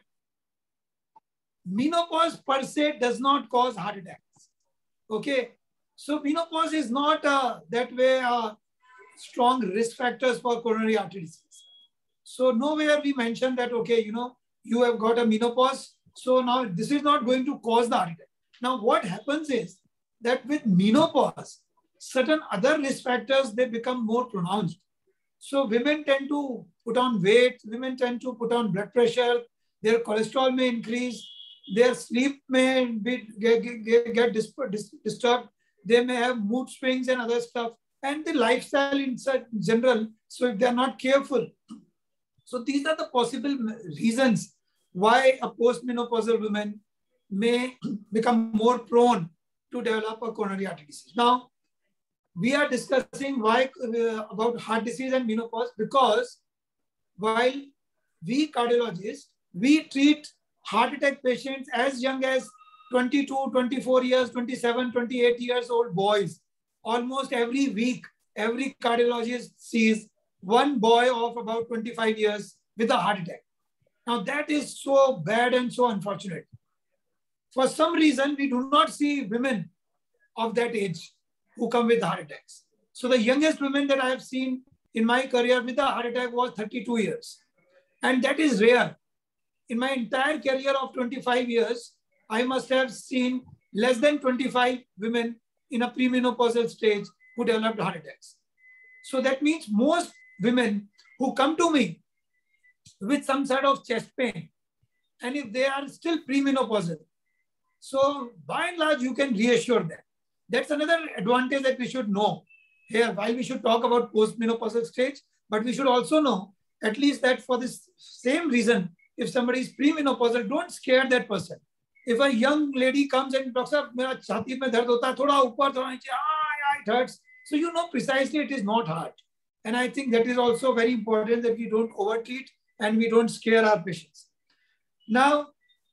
menopause per se does not cause heart attacks. Okay, so menopause is not uh, that way uh, strong risk factors for coronary artery disease. So nowhere we mention that, okay, you know, you have got a menopause, so now this is not going to cause the heart attack. Now what happens is that with menopause, certain other risk factors, they become more pronounced. So women tend to put on weight, women tend to put on blood pressure, their cholesterol may increase, their sleep may be, get, get, get disturbed, they may have mood swings and other stuff, and the lifestyle in general. So if they are not careful, so these are the possible reasons why a postmenopausal woman may become more prone to develop a coronary artery disease. Now, we are discussing why uh, about heart disease and menopause, because while we cardiologists, we treat heart attack patients as young as twenty-two, twenty-four years, twenty-seven, twenty-eight years old boys. Almost every week, every cardiologist sees one boy of about twenty-five years with a heart attack. Now that is so bad and so unfortunate. For some reason, we do not see women of that age who come with heart attacks. So the youngest woman that I have seen in my career with a heart attack was thirty-two years. And that is rare. In my entire career of twenty-five years, I must have seen less than twenty-five women in a premenopausal stage who developed heart attacks. So that means most women who come to me with some sort of chest pain, and if they are still premenopausal, so by and large, you can reassure them. That's another advantage that we should know here. While we should talk about postmenopausal stage, but we should also know at least that for this same reason, if somebody is premenopausal, don't scare that person. If a young lady comes and talks about, "Mera chhati mein dard hota hai, thoda upar, thoda niche, ah, it hurts," so you know precisely it is not heart. And I think that is also very important, that we don't overtreat and we don't scare our patients. Now,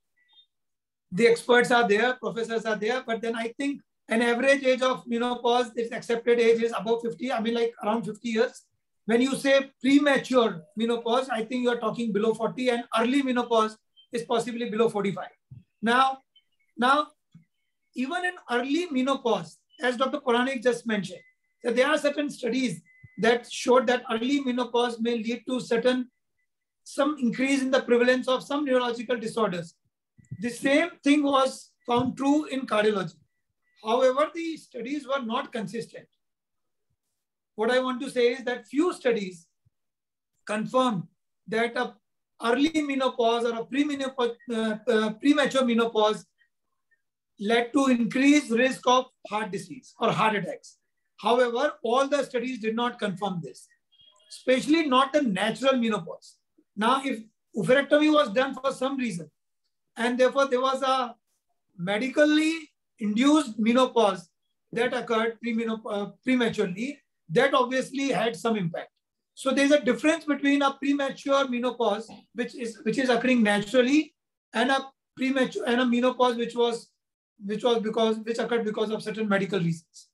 the experts are there, professors are there, but then I think an average age of menopause, this accepted age is above fifty, I mean like around fifty years. When you say premature menopause, I think you are talking below forty, and early menopause is possibly below forty-five. Now, now, even in early menopause, as Doctor Puranik just mentioned, that there are certain studies that showed that early menopause may lead to certain, some increase in the prevalence of some neurological disorders. The same thing was found true in cardiology. However, the studies were not consistent. What I want to say is that few studies confirmed that a early menopause or a premenopause, uh, uh, premature menopause led to increased risk of heart disease or heart attacks. However, all the studies did not confirm this, especially not the natural menopause. Now, if oophorectomy was done for some reason, and therefore there was a medically induced menopause that occurred uh, prematurely, that obviously had some impact. So there's a difference between a premature menopause, which is which is occurring naturally, and a premature and a menopause which was which was because which occurred because of certain medical reasons.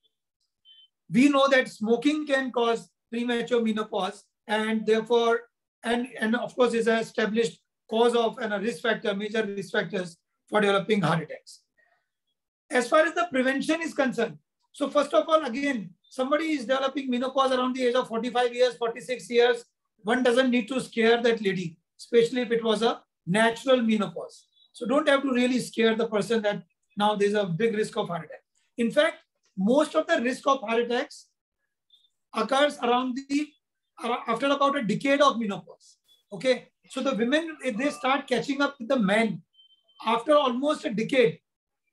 We know that smoking can cause premature menopause, and therefore, and, and of course, is an established cause of and a risk factor, major risk factors for developing heart attacks. As far as the prevention is concerned, so first of all, again, somebody is developing menopause around the age of forty-five years, forty-six years, one doesn't need to scare that lady, especially if it was a natural menopause. So don't have to really scare the person that now there's a big risk of heart attack. In fact, most of the risk of heart attacks occurs around the, after about a decade of menopause. Okay. So the women, if they start catching up with the men after almost a decade,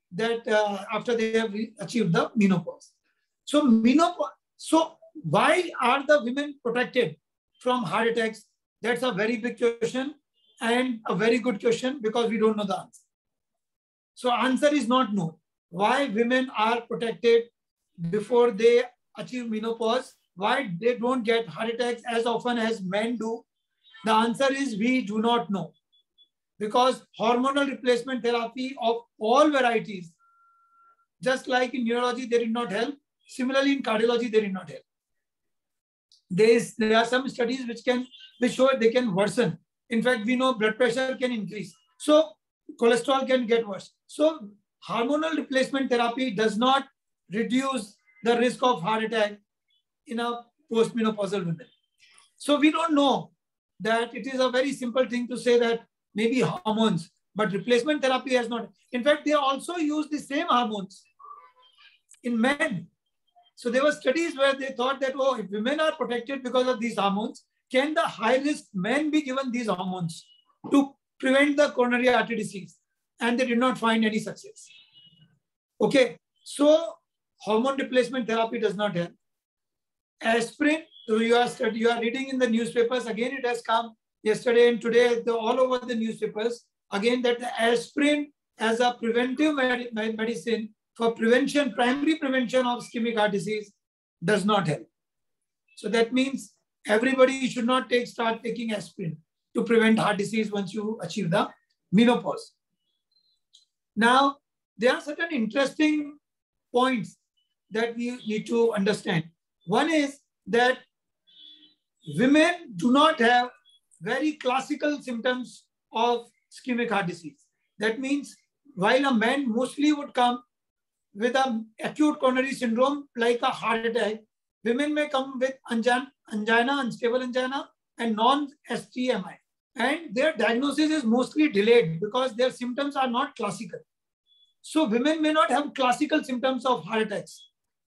that uh, after they have achieved the menopause. So menopause, so why are the women protected from heart attacks? That's a very big question and a very good question, because we don't know the answer. So answer is not known. Why women are protected before they achieve menopause? Why they don't get heart attacks as often as men do? The answer is we do not know. Because hormonal replacement therapy of all varieties, just like in neurology, they did not help. Similarly, in cardiology, they did not help. There, is, there are some studies which can which show they can worsen. In fact, we know blood pressure can increase. So cholesterol can get worse. So hormonal replacement therapy does not reduce the risk of heart attack in a postmenopausal women. So we don't know that. It is a very simple thing to say that maybe hormones, but replacement therapy has not. In fact, they also use the same hormones in men. So there were studies where they thought that, oh, if women are protected because of these hormones, can the high-risk men be given these hormones to prevent the coronary artery disease? And they did not find any success. Okay, so hormone replacement therapy does not help. Aspirin, so you are study, you are reading in the newspapers, again it has come yesterday and today, the, all over the newspapers, again that the aspirin as a preventive med medicine for prevention, primary prevention of ischemic heart disease does not help. So that means everybody should not take start taking aspirin to prevent heart disease once you achieve the menopause. Now, there are certain interesting points that we need to understand. One is that women do not have very classical symptoms of ischemic heart disease. That means while a man mostly would come with an acute coronary syndrome like a heart attack, women may come with angina, angina unstable angina, and non-S T M I. And their diagnosis is mostly delayed because their symptoms are not classical. So women may not have classical symptoms of heart attacks.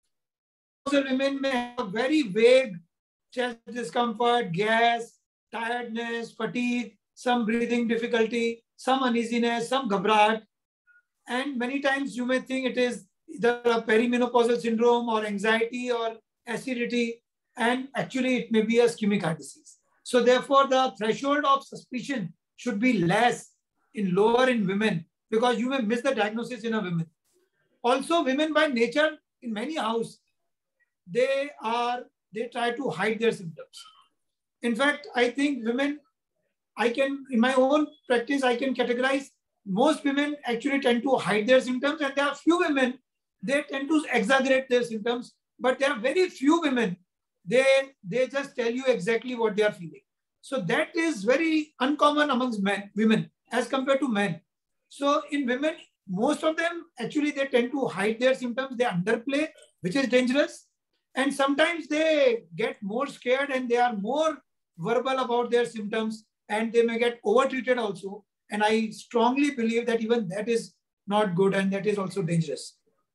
So women may have very vague chest discomfort, gas, tiredness, fatigue, some breathing difficulty, some uneasiness, some ghabrat. And many times you may think it is either a perimenopausal syndrome or anxiety or acidity, and actually it may be a ischemic heart disease. So therefore the threshold of suspicion should be less in lower in women, because you may miss the diagnosis in a woman. Also, women by nature in many houses, they are, they try to hide their symptoms. In fact, I think women, I can, in my own practice, I can categorize most women actually tend to hide their symptoms, and there are few women, they tend to exaggerate their symptoms, but there are very few women, they, they just tell you exactly what they are feeling. So that is very uncommon amongst men, women as compared to men. So in women, most of them, actually they tend to hide their symptoms, they underplay, which is dangerous. And sometimes they get more scared and they are more verbal about their symptoms, and they may get over-treated also. And I strongly believe that even that is not good, and that is also dangerous.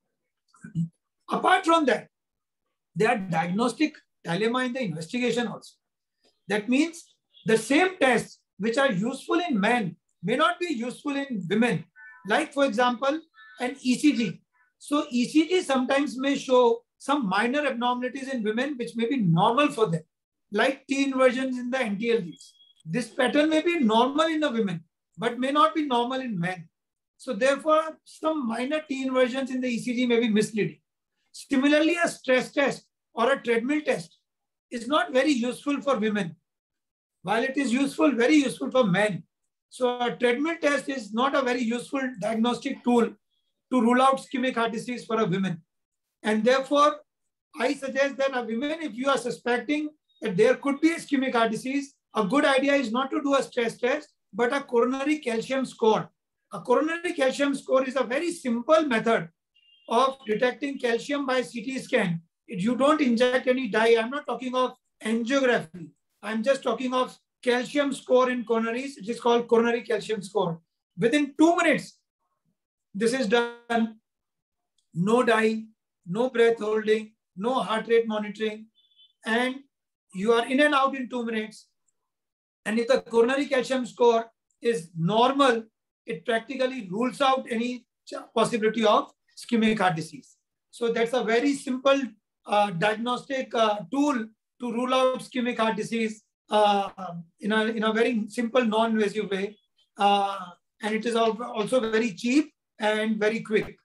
Apart from that, there are diagnostic dilemma in the investigation also. That means the same tests which are useful in men may not be useful in women. Like, for example, an E C G. So E C G sometimes may show some minor abnormalities in women which may be normal for them, like T inversions in the N T L Gs. This pattern may be normal in the women, but may not be normal in men. So therefore, some minor T inversions in the E C G may be misleading. Similarly, a stress test or a treadmill test is not very useful for women, while it is useful, very useful for men. So a treadmill test is not a very useful diagnostic tool to rule out ischemic heart disease for a woman. And therefore, I suggest that a woman, if you are suspecting that there could be ischemic heart disease, a good idea is not to do a stress test, but a coronary calcium score. A coronary calcium score is a very simple method of detecting calcium by C T scan. You don't inject any dye. I'm not talking of angiography. I'm just talking of calcium score in coronaries. It is called coronary calcium score. Within two minutes, this is done. No dye, no breath holding, no heart rate monitoring, and you are in and out in two minutes. And if the coronary calcium score is normal, it practically rules out any possibility of ischemic heart disease. So that's a very simple uh, diagnostic uh, tool to rule out ischemic heart disease uh, in, a, in a very simple, non-invasive way. Uh, and it is also very cheap and very quick.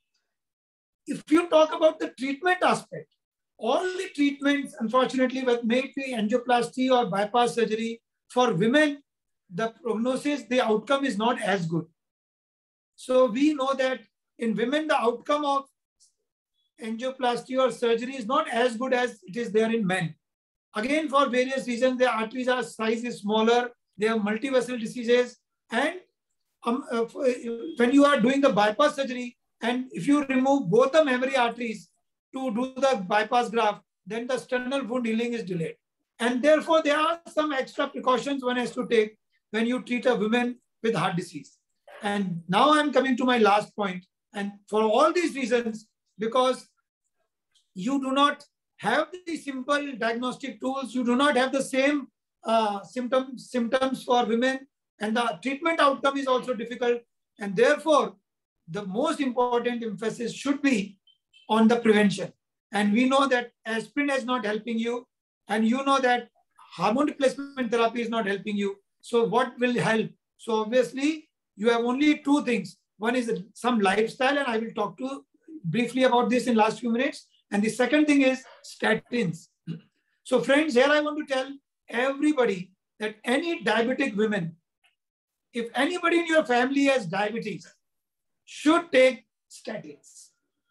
If you talk about the treatment aspect, all the treatments, unfortunately, whether may it be angioplasty or bypass surgery, for women, the prognosis, the outcome is not as good. So we know that in women, the outcome of angioplasty or surgery is not as good as it is there in men. Again, for various reasons, the arteries are size is smaller, they have multivessel diseases, and um, uh, when you are doing the bypass surgery, and if you remove both the memory arteries to do the bypass graft, then the sternal wound healing is delayed. And therefore, there are some extra precautions one has to take when you treat a woman with heart disease. And now I'm coming to my last point. And for all these reasons, because you do not have the simple diagnostic tools, you do not have the same uh, symptoms, symptoms for women, and the treatment outcome is also difficult. And therefore, the most important emphasis should be on the prevention. And we know that aspirin is not helping you, and you know that hormone replacement therapy is not helping you. So what will help? So obviously, you have only two things. One is some lifestyle, and I will talk to briefly about this in last few minutes. And the second thing is statins. So friends, here I want to tell everybody that any diabetic women, if anybody in your family has diabetes, should take statins.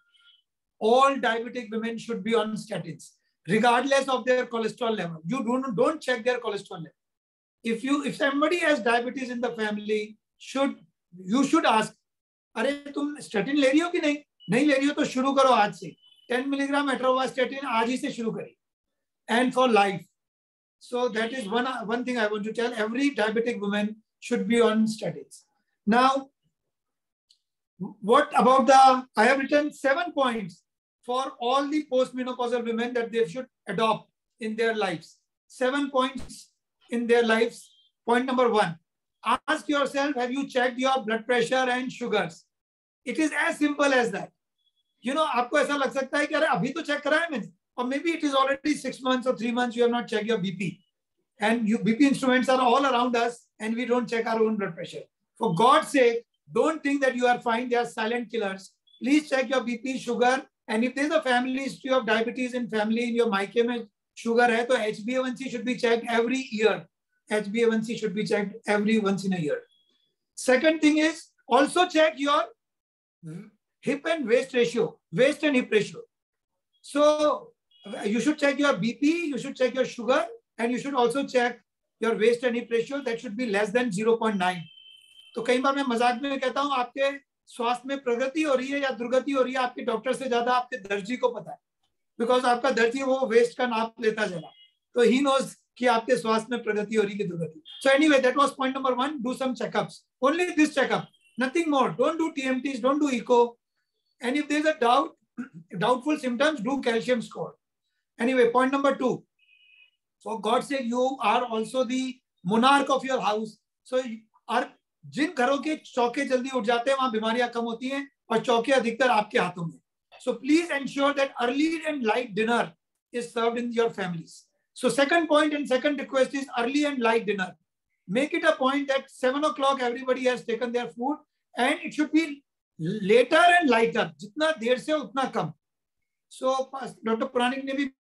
All diabetic women should be on statins, regardless of their cholesterol level. You don't, don't check their cholesterol level. If you, if somebody has diabetes in the family, should you should ask, अरे तुम statin ले रही हो कि नहीं? नहीं ले रही हो तो शुरू करो आज से. ten milligram atorvastatin आज ही से शुरू करें. And for life. So that is one one thing I want to tell. Every diabetic woman should be on statins. Now, what about the? I have written seven points for all the postmenopausal women that they should adopt in their lives. Seven points in their lives. Point number one. Ask yourself, have you checked your blood pressure and sugars? It is as simple as that. You know, आपको ऐसा लग सकता है कि अरे अभी तो check कराया मैंने, or maybe it is already six months or three months you have not checked your B P, and you, B P instruments are all around us, and we don't check our own blood pressure. For God's sake, don't think that you are fine. They are silent killers. Please check your B P, sugar, and if there is a family history of diabetes in family, in your मायके में sugar है, तो H b A one C should be checked every year. H b A one C should be checked every once in a year. Second thing is also check your hip and waist ratio, waist and hip ratio. So you should check your B P, you should check your sugar, and you should also check your waist and hip ratio. That should be less than zero point nine. तो कई बार मैं मजाक में कहता हूँ आपके स्वास्थ्य में प्रगति हो रही है या दुर्गति हो रही है, आपके डॉक्टर से ज्यादा आपके दर्जी को पता है, बिकॉज आपका दर्जी वो वेस्ट का नाप लेता चला, तो ही नोज कि आपके स्वास्थ्य में प्रगति हो रही है कि दुर्गति. So anyway, that was point number one. Do some checkups. Only this checkup, nothing more. Don't do T M Ts, don't do echo. And if there is a doubt, doubtful symptoms, do calcium score. Anyway, point number two. For God's sake, you are also the monarch of your house. So, और जिन घरों के चौके जल्दी उठ जाते हैं वहां बीमारियां कम होती हैं और चौके अधिकतर आपके हाथों में. So please ensure that early and light dinner is served in your families. So second point and second request is early and light dinner. Make it a point that seven o'clock everybody has taken their food, and it should be later and lighter. जितना देर से उतना कम. So Doctor Puranik ने भी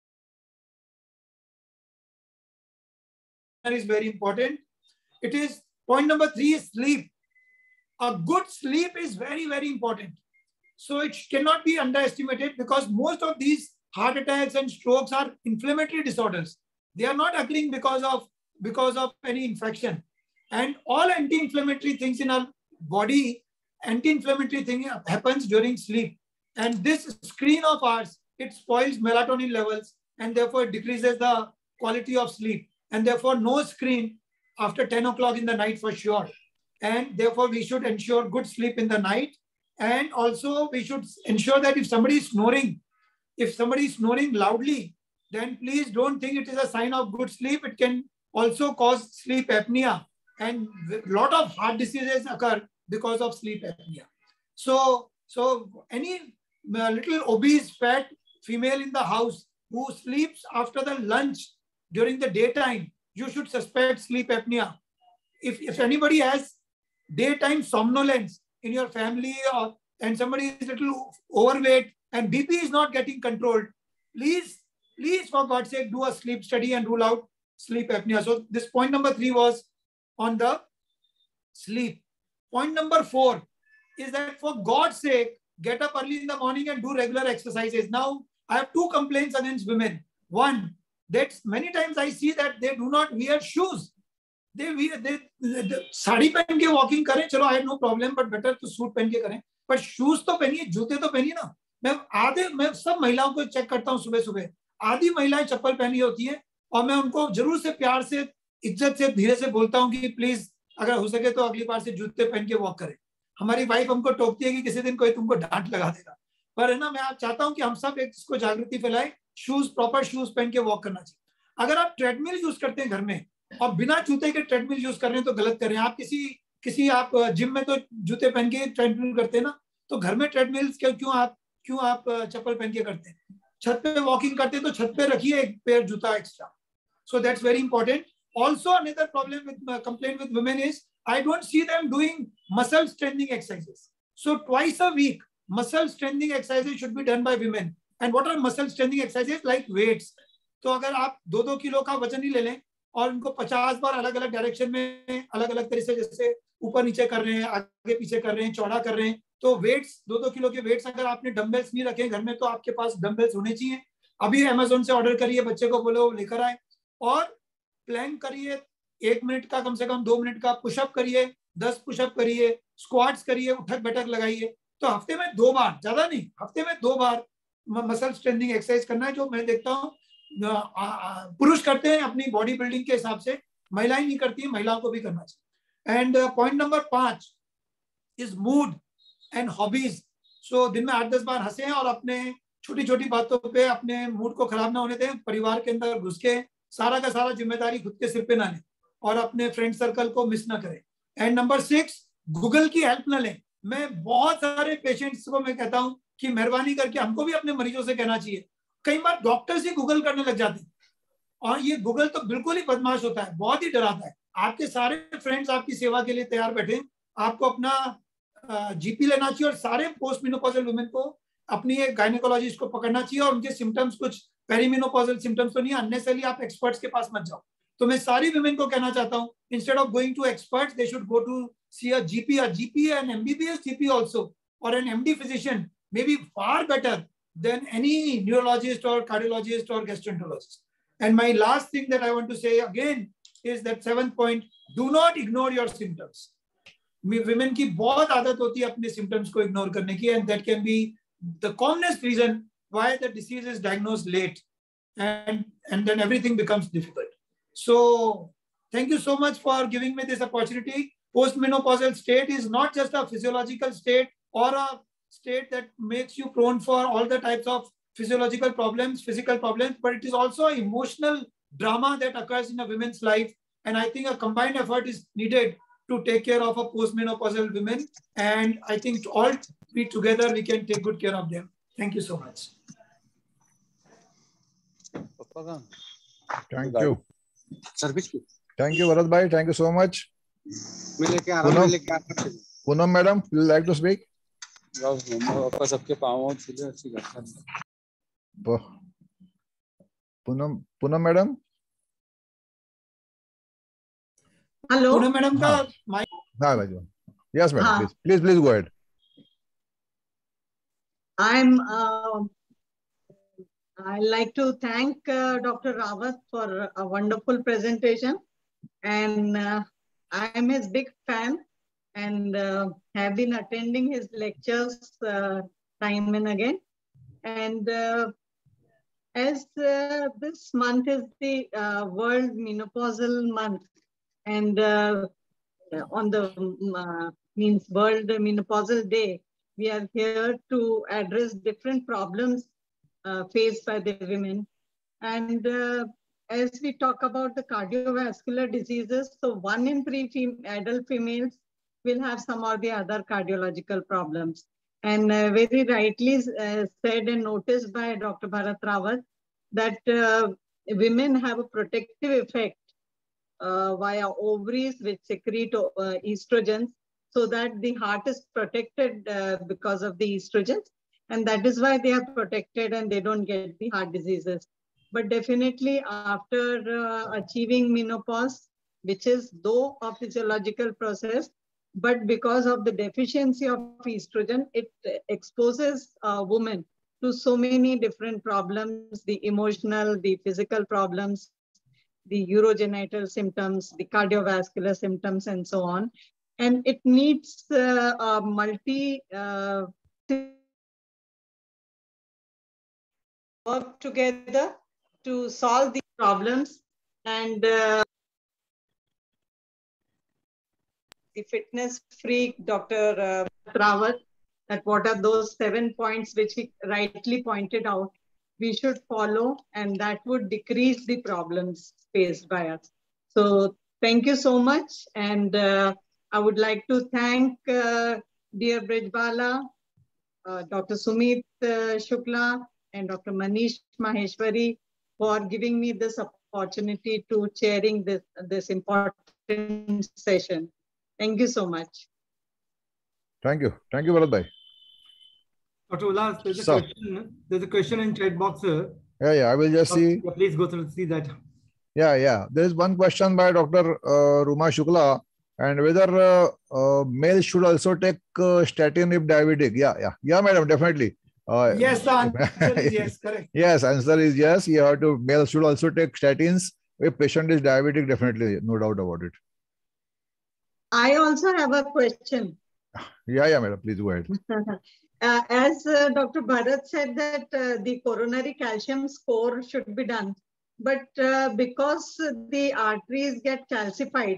is very important. It is point number three is sleep. A good sleep is very, very important. So it cannot be underestimated, because most of these heart attacks and strokes are inflammatory disorders. They are not occurring because of, because of any infection. And all anti-inflammatory things in our body, anti-inflammatory thing happens during sleep. And this screen of ours, it spoils melatonin levels, and therefore it decreases the quality of sleep. And therefore no screen after ten o'clock in the night for sure. And therefore we should ensure good sleep in the night. And also we should ensure that if somebody is snoring, if somebody is snoring loudly, then please don't think it is a sign of good sleep. It can also cause sleep apnea, and a lot of heart diseases occur because of sleep apnea. So, so any uh, little obese, fat female in the house who sleeps after the lunch during the daytime, you should suspect sleep apnea. If, if anybody has daytime somnolence in your family, or and somebody is a little overweight and B P is not getting controlled, please, please, for God's sake, do a sleep study and rule out sleep apnea. So this point number three was on the sleep. Point number four is that for God's sake, get up early in the morning and do regular exercises. Now, I have two complaints against women. One, that many times I see that they do not wear shoes. They wear, they, they sari पहन के walking करें, चलो I have no problem, but better to suit पहन के करें. But shoes तो पहनिए, जूते तो पहनिए ना. मैं आधे मैं सब महिलाओं को चेक करता हूँ सुबह सुबह. आधी महिलाएं चप्पल पहनी होती हैं और मैं उनको जरूर से प्यार से, इज्जत से, धीरे से बोलता हूँ कि प्लीज अगर हो सके तो अगली बार से जूते पहन के वॉक करें. हमारी वाइफ हमको टोकती है कि किसी दिन कोई तुमको डांट लगा देगा, पर है ना, मैं आप चाहता हूं कि हम सब एक इसको जागृति फैलाएं, शूज, प्रॉपर शूज पहन के वॉक करना चाहिए. अगर आप ट्रेडमिल यूज करते हैं घर में और बिना जूते के ट्रेडमिल यूज कर रहे हैं तो गलत कर रहे हैं. आप किसी किसी आप जिम में तो जूते पहन के ट्रेडमिल करते हैं ना, तो घर में ट्रेडमिल क्यों क्यों आप क्यों आप चप्पल पहन के करते हैं? छत पे वॉकिंग करते हैं तो छत पे रखिए एक पेयर जूता extra. So that's very important. Also another problem with complaint with women is I don't see them doing muscle strengthening exercises. So twice a week, muscle strengthening exercises should be done by women. And what are muscle strengthening exercises? Like weights. तो अगर आप दो दो kilo का वजन ही ले लें और उनको पचास बार अलग अलग डायरेक्शन में अलग अलग तरीके से, जैसे ऊपर नीचे कर रहे हैं, आगे पीछे कर रहे हैं, चौड़ा कर रहे हैं, तो वेट्स, दो दो किलो के वेट्स, अगर आपने डंबल्स नहीं रखे घर में तो आपके पास डंबल्स होने चाहिए. अभी अमेजोन से ऑर्डर करिए, बच्चे को बोलो लेकर आए, और प्लैंक करिए एक मिनट का, कम से कम दो मिनट का. पुशअप करिए, दस पुशअप करिए, स्क्वाट्स करिए, उठक बैठक लगाइए. तो हफ्ते में दो बार, ज्यादा नहीं, हफ्ते में दो बार मसल स्ट्रेंथनिंग एक्सरसाइज करना है. जो मैं देखता हूँ पुरुष करते हैं अपनी बॉडी बिल्डिंग के हिसाब से, महिलाएं नहीं करती, महिलाओं को भी करना चाहिए. एंड पॉइंट नंबर पांच is mood and hobbies. So दिन में आठ दस बार हंसे और अपने छोटी छोटी बातों पे अपने मूड को खराब ना होने दें. परिवार के अंदर घुस के सारा का सारा जिम्मेदारी खुद के सिर पे ना लें और अपने फ्रेंड सर्कल को मिस ना करें. एंड नंबर सिक्स, गूगल की हेल्प ना लें. मैं बहुत सारे पेशेंट्स को मैं कहता हूं कि मेहरबानी करके हमको भी अपने मरीजों से कहना चाहिए. कई बार डॉक्टर्स ही गूगल करने लग जाते हैं और ये गूगल तो बिल्कुल ही बदमाश होता है, बहुत ही डराता है. आपके सारे फ्रेंड्स आपकी सेवा के लिए तैयार बैठे, आपको अपना जीपी लेना चाहिए और सारे पोस्ट मेनोपॉजल वुमेन को अपनी एक गायनेकोलॉजिस्ट को पकड़ना चाहिए और उनके सिम्टम्स कुछ पेरीमेनोपॉजल सिम्टम्स तो नहीं, अननेसेसरली आप एक्सपर्ट्स के पास मत जाओ. तो मैं सारी वुमेन को कहना चाहता हूं, instead of going to experts they should go to see a GP, a GP and MBBS GP also, और an MD physician may be far better than any neurologist or cardiologist or gastroenterologist. And my last thing that I want to say again is that seventh point, do not ignore your symptoms. Women की बहुत आदत होती है अपने symptoms को ignore करने की, and that can be the commonest reason why the disease is diagnosed late, and and then everything becomes difficult. So thank you so much for giving me this opportunity. Postmenopausal state is not just a physiological state or a state that makes you prone for all the types of physiological problems, physical problems, but it is also an emotional drama that occurs in a woman's life. And I think a combined effort is needed to take care of a postmenopausal women. And I think all we together, we can take good care of them. Thank you so much. Thank you. Thank you, Bharat bhai. Thank you so much. Poonam, Poonam madam, would you like to speak? सबके पाँव छूले अच्छी Poonam Poonam madam. Hello Poonam madam का mic. हाँ भाई. Yes madam, please please please go ahead. I'm uh, I like to thank uh, Doctor Rawat for a wonderful presentation, and uh, I'm his big fan and uh, have been attending his lectures uh, time and again. And uh, as uh, this month is the uh, World Menopausal Month, and uh, on the uh, means World Menopausal Day, we are here to address different problems uh, faced by the women. And uh, as we talk about the cardiovascular diseases, so one in three fem adult females will have some or the other cardiological problems. And uh, very rightly uh, said and noticed by Doctor Bharat Rawat that uh, women have a protective effect uh, via ovaries which secrete uh, estrogens, so that the heart is protected uh, because of the estrogens. And that is why they are protected and they don't get the heart diseases. But definitely after uh, achieving menopause, which is though a physiological process, but because of the deficiency of estrogen, it exposes a woman to so many different problems, the emotional, the physical problems, the urogenital symptoms, the cardiovascular symptoms, and so on. And it needs uh, a multi uh, work together to solve these problems. And uh, the fitness freak, Doctor Uh, Rawat, that what are those seven points which he rightly pointed out, we should follow, and that would decrease the problems faced by us. So thank you so much. And uh, I would like to thank uh, dear Brijbala, uh, Doctor Sumit uh, Shukla, and Doctor Manish Maheshwari for giving me this opportunity to chairing this, this important session. Thank you so much. Thank you. Thank you, Bharat bhai. Doctor Ullas, there's a Sir. question. There's a question in chat box, sir. Yeah, yeah. I will just see. Yeah, please go through see that. Yeah, yeah. There is one question by Doctor Uh, Ruma Shukla, and whether uh, uh, males should also take uh, statin if diabetic. Yeah, yeah, yeah, madam, definitely. Uh, Yes, the answer is yes, correct. Yes, answer is yes. You have to. Males should also take statins if patient is diabetic. Definitely, no doubt about it. I also have a question. Yeah, yeah, madam. Please go ahead. Uh, as uh, Doctor Bharat said that uh, the coronary calcium score should be done, but uh, because the arteries get calcified,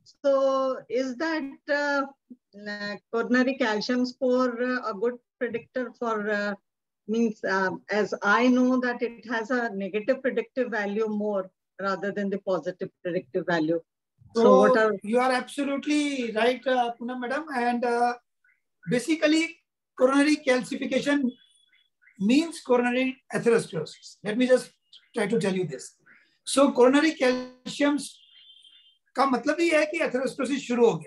so is that uh, uh, coronary calcium score uh, a good predictor for, uh, means uh, as I know that it has a negative predictive value more rather than the positive predictive value. So, So what are... you are absolutely right, uh, Poonam madam. And uh, basically, coronary calcification means coronary atherosclerosis. Let me just try to tell you this. So, coronary calcium का मतलब ये है कि atherosclerosis शुरू हो गया.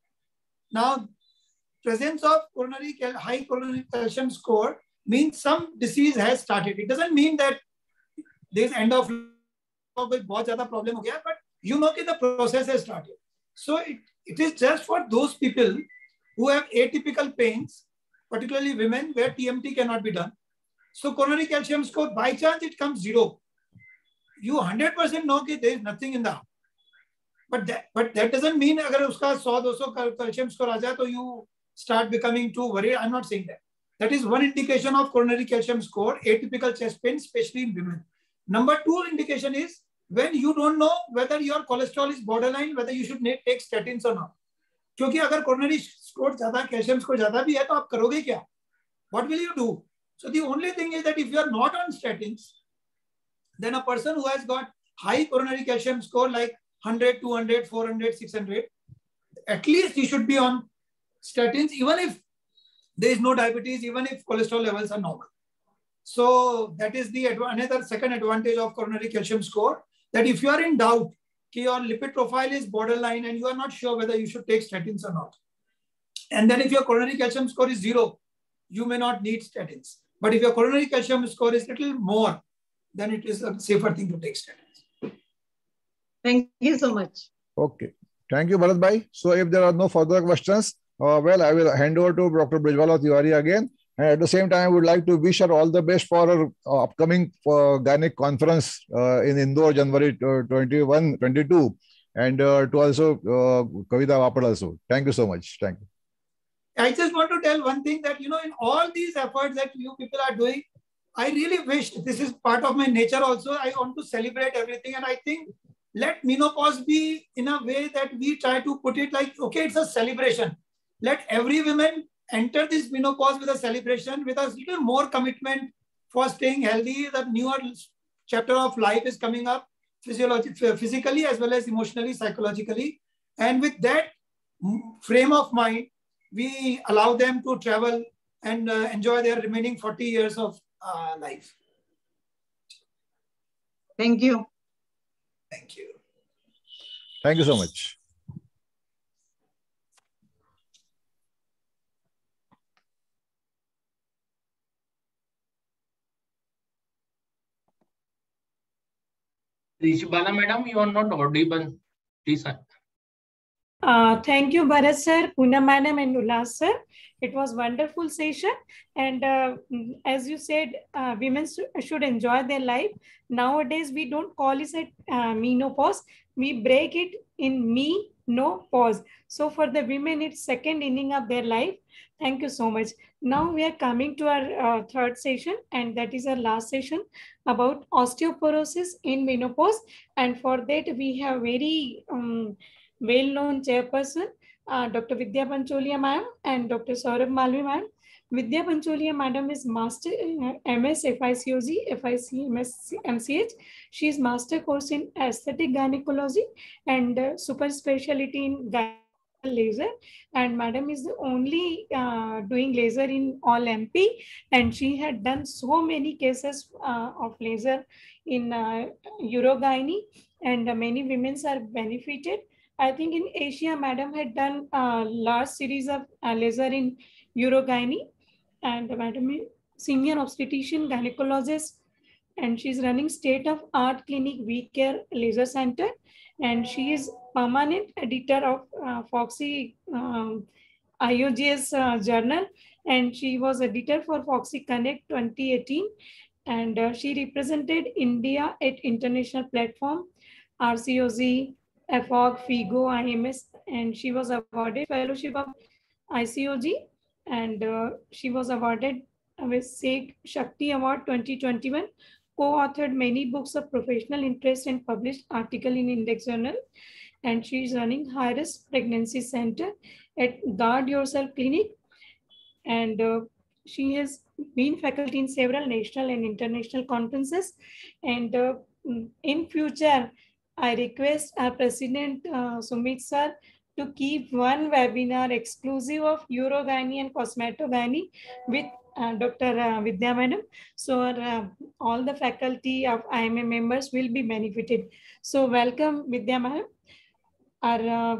Now, presence of coronary high coronary calcium score means some disease has started. It doesn't mean that there is end of कोई बहुत ज़्यादा problem हो गया, but you know that the process has started. So it, it is just for those people who have atypical pains, particularly women where T M T cannot be done. So coronary calcium score, by chance it comes zero. You one hundred percent know that there is nothing in the heart. But that, but that doesn't mean अगर उसका one hundred two hundred calcium score आ जाए तो you start becoming too worried. I'm not saying that. That is one indication of coronary calcium score, atypical chest pain, especially in women. Number two indication is when you don't know whether your cholesterol is borderline, whether you should take statins or not. क्योंकि अगर coronary score ज़्यादा, calcium score ज़्यादा भी है तो आप करोगे क्या? What will you do? So the only thing is that if you are not on statins, then a person who has got high coronary calcium score like one hundred, two hundred, four hundred, six hundred, at least he should be on statins, even if there is no diabetes, even if cholesterol levels are normal. So that is the another second advantage of coronary calcium score, that if you are in doubt that your lipid profile is borderline and you are not sure whether you should take statins or not, and then if your coronary calcium score is zero, you may not need statins. But if your coronary calcium score is little more, then it is a safer thing to take statins. Thank you so much. Okay. Thank you, Bharat bhai. So if there are no further questions, uh, well, I will hand over to Doctor Brijbala Tiwari again. And at the same time, I would like to wish her all the best for her uh, upcoming uh, Gynec conference uh, in Indore, January twenty-one, twenty-two, and uh, to also uh, Kavita Vapad also. Thank you so much. Thank you. I just want to tell one thing, that, you know, in all these efforts that you people are doing, I really wish, this is part of my nature also, I want to celebrate everything. And I think let menopause be in a way that we try to put it like, okay, it's a celebration. Let every woman enter this menopause with a celebration, with a little more commitment for staying healthy. The newer chapter of life is coming up, physiologically, physically as well as emotionally, psychologically. And with that, frame of mind, we allow them to travel and uh, enjoy their remaining forty years of uh, life. Thank you. Thank you. Thank you so much. Brijbala madam, you are not audible. Please. Uh, thank you, Bharat sir, Poonam madam, and Ullas sir. It was wonderful session. And uh, as you said, uh, women should enjoy their life. Nowadays, we don't call it a uh, menopause. We break it in me, no pause. So for the women, it's second inning of their life. Thank you so much. Now we are coming to our uh, third session, and that is our last session about osteoporosis in menopause. And for that, we have very um, well-known chairperson, uh, Doctor Vidya Pancholia ma'am and Doctor Saurabh Malvi ma'am. Vidya Pancholia madam is master uh, M S F I C O G, F I C M S M C H. She is master course in aesthetic gynecology and uh, super specialty in laser. And madam is the only uh, doing laser in all M P, and she had done so many cases uh, of laser in uh, urogyne, and uh, many women are benefited. I think in Asia, madam had done a large series of uh, laser in urogyne, and madam is senior obstetrician gynecologist, and she's running state-of-art clinic We Care Laser Center, and she is permanent editor of uh, Foxy um, I O G S uh, journal, and she was editor for Foxy Connect twenty eighteen, and uh, she represented India at international platform, R C O Z, F O G, FIGO, I M S, and she was awarded fellowship of I C O G, and uh, she was awarded with Sek Shakti Award twenty twenty-one, co-authored many books of professional interest and published article in Index Journal, and she is running high-risk pregnancy center at Guard Yourself Clinic, and uh, she has been faculty in several national and international conferences, and uh, in future, I request our President uh, Sumit sir to keep one webinar exclusive of urogyne and cosmetogyne with uh, Doctor Uh, Vidya madam. So uh, all the faculty of I M A members will be benefited. So welcome Vidya madam. Our uh,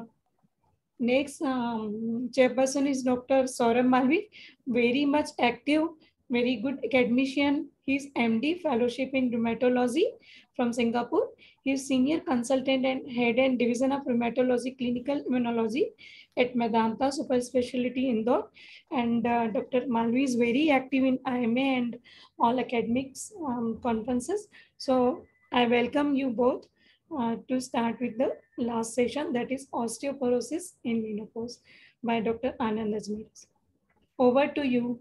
next um, chairperson is Doctor Saurabh Malvi, very much active, very good academician. He's M D fellowship in rheumatology from Singapore. He's senior consultant and head and division of rheumatology clinical immunology at Medanta Super Specialty Indore. And uh, Doctor Malvi is very active in I M A and all academics um, conferences. So I welcome you both uh, to start with the last session, that is osteoporosis in menopause by Doctor Anand Ajmera. Over to you.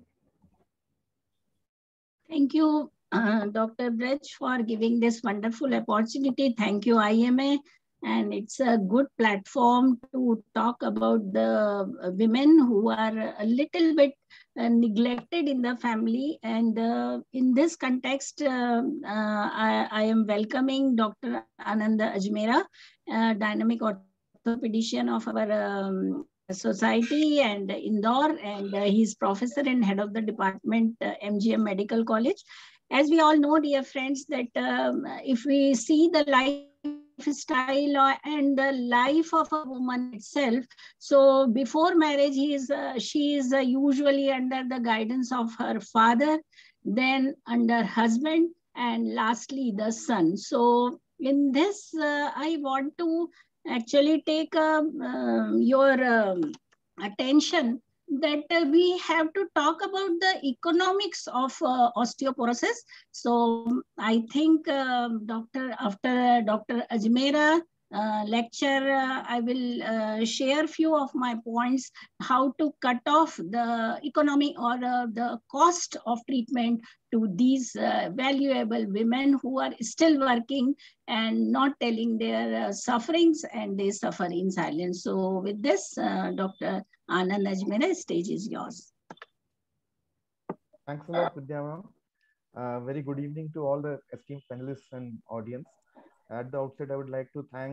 Thank you, uh, Doctor Brij, for giving this wonderful opportunity. Thank you, I M A. And it's a good platform to talk about the women who are a little bit uh, neglected in the family. And uh, in this context, uh, uh, I, I am welcoming Doctor Ananda Ajmera, uh, dynamic orthopedician of our um, society and Indore, and uh, he's professor and head of the department, uh, M G M Medical College. As we all know, dear friends, that um, if we see the lifestyle and the life of a woman itself, so before marriage, he is, uh, she is uh, usually under the guidance of her father, then under husband, and lastly the son. So in this, uh, I want to actually take uh, uh, your um, attention that uh, we have to talk about the economics of uh, osteoporosis. So I think uh, Doctor after Doctor Ajmera uh, lecture, uh, I will uh, share few of my points, how to cut off the economy or uh, the cost of treatment to these uh, valuable women who are still working and not telling their uh, sufferings, and they suffer in silence. So with this, uh, Doctor Anand Ajmera, stage is yours. Thanks a lot, Vidya ma'am. Uh, very good evening to all the esteemed panelists and audience. At the outset, I would like to thank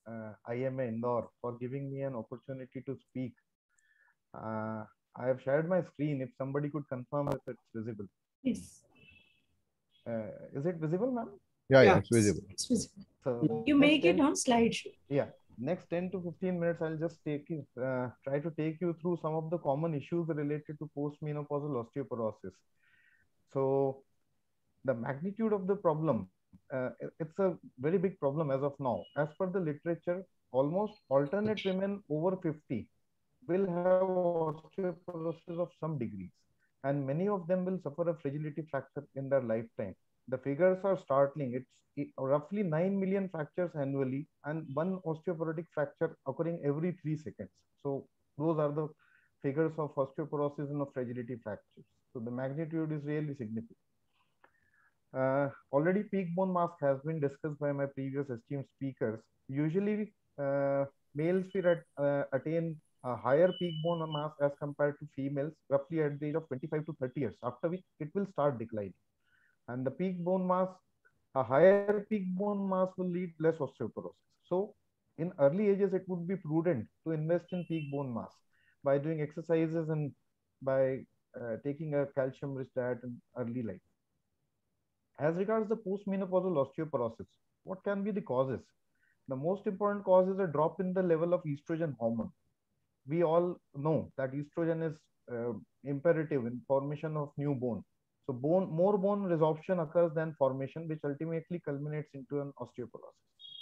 uh, I M A Indore for giving me an opportunity to speak. Uh, I have shared my screen. If somebody could confirm if it's visible. Yes. Uh, is it visible, ma'am? Yeah, yeah, it's visible. It's visible. So You make it on slideshow. Yeah, next ten to fifteen minutes, I'll just take you, uh, try to take you through some of the common issues related to postmenopausal osteoporosis. So the magnitude of the problem, uh, it's a very big problem as of now. As per the literature, almost alternate women over fifty will have osteoporosis of some degrees, and many of them will suffer a fragility fracture in their lifetime. The figures are startling. It's roughly nine million fractures annually and one osteoporotic fracture occurring every three seconds. So those are the figures of osteoporosis and of fragility fractures. So the magnitude is really significant. Uh, already peak bone mass has been discussed by my previous esteemed speakers. Usually uh, males will uh, attain a higher peak bone mass as compared to females roughly at the age of twenty-five to thirty years, after which it will start declining. And the peak bone mass, a higher peak bone mass will lead less osteoporosis. So in early ages, it would be prudent to invest in peak bone mass by doing exercises and by uh, taking a calcium-rich diet in early life. As regards the postmenopausal osteoporosis, what can be the causes? The most important cause is a drop in the level of estrogen hormone. We all know that estrogen is uh, imperative in formation of new bone. So bone, more bone resorption occurs than formation, which ultimately culminates into an osteoporosis.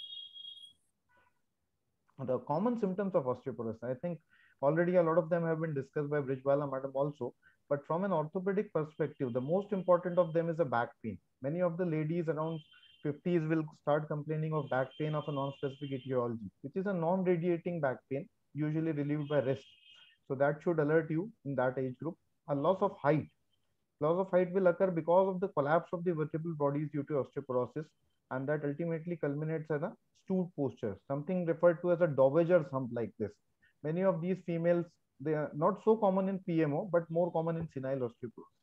The common symptoms of osteoporosis, I think already a lot of them have been discussed by Brijbala madam also, but from an orthopedic perspective, the most important of them is a back pain. Many of the ladies around fifties will start complaining of back pain of a non-specific etiology, which is a non-radiating back pain, usually relieved by rest. So that should alert you in that age group. A loss of height. Loss of height will occur because of the collapse of the vertebral bodies due to osteoporosis, and that ultimately culminates in a stoop posture, something referred to as a dowager's hump like this. Many of these females, they are not so common in P M O, but more common in senile osteoporosis.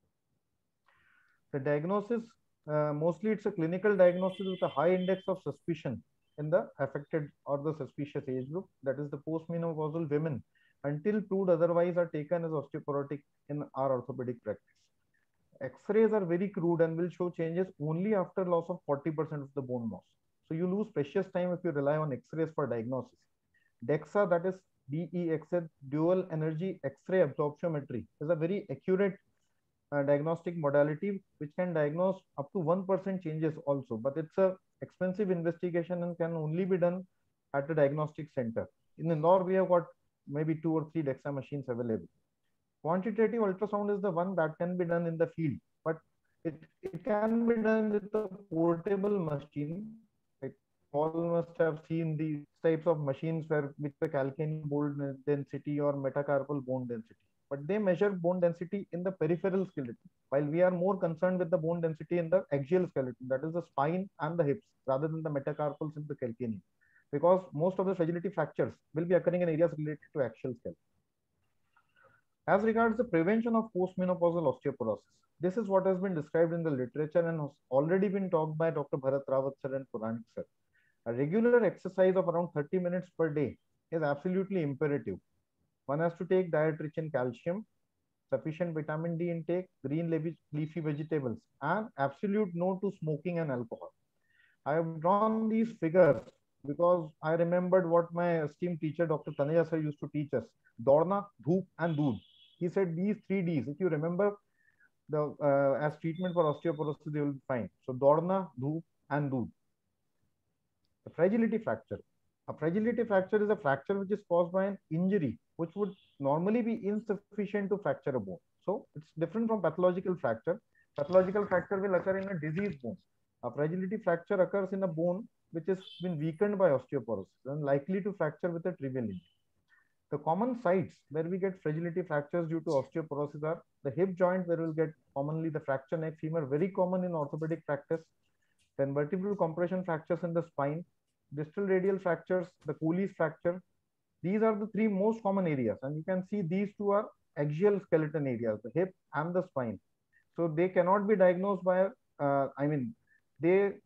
The diagnosis, uh, mostly it's a clinical diagnosis with a high index of suspicion in the affected or the suspicious age group, that is the postmenopausal women, until proved otherwise are taken as osteoporotic in our orthopedic practice. X-rays are very crude and will show changes only after loss of forty percent of the bone mass. So you lose precious time if you rely on X-rays for diagnosis. DEXA, that is D E X A, dual energy X-ray absorptiometry, is a very accurate uh, diagnostic modality which can diagnose up to one percent changes also, but it's a expensive investigation and can only be done at a diagnostic center. In Indore, we have got maybe two or three DEXA machines available. Quantitative ultrasound is the one that can be done in the field, but it, it can be done with a portable machine. Like all must have seen these types of machines where with the calcaneal bone density or metacarpal bone density, but they measure bone density in the peripheral skeleton, while we are more concerned with the bone density in the axial skeleton, that is the spine and the hips, rather than the metacarpals in the calcaneal, because most of the fragility fractures will be occurring in areas related to axial skeleton. As regards the prevention of postmenopausal osteoporosis, this is what has been described in the literature and has already been talked by Doctor Bharat Rawat sir and Puranik sir. A regular exercise of around thirty minutes per day is absolutely imperative. One has to take diet rich in calcium, sufficient vitamin D intake, green leafy vegetables, and absolute no to smoking and alcohol. I have drawn these figures because I remembered what my esteemed teacher, Doctor Taneja sir, used to teach us. Dorna, Dhoop, and Dood. He said these three Ds, if you remember, the uh, as treatment for osteoporosis, they will be fine. So Dorna, Dhoop, and Dood. The fragility fracture. A fragility fracture is a fracture which is caused by an injury, which would normally be insufficient to fracture a bone. So it's different from pathological fracture. Pathological fracture will occur in a diseased bone. A fragility fracture occurs in a bone which has been weakened by osteoporosis and likely to fracture with a trivial injury. The common sites where we get fragility fractures due to osteoporosis are the hip joint, where we'll get commonly the fracture neck femur, very common in orthopedic practice. Then vertebral compression fractures in the spine, distal radial fractures, the Cooley's fracture. These are the three most common areas. And you can see these two are axial skeleton areas, the hip and the spine. So they cannot be diagnosed by, uh, I mean, they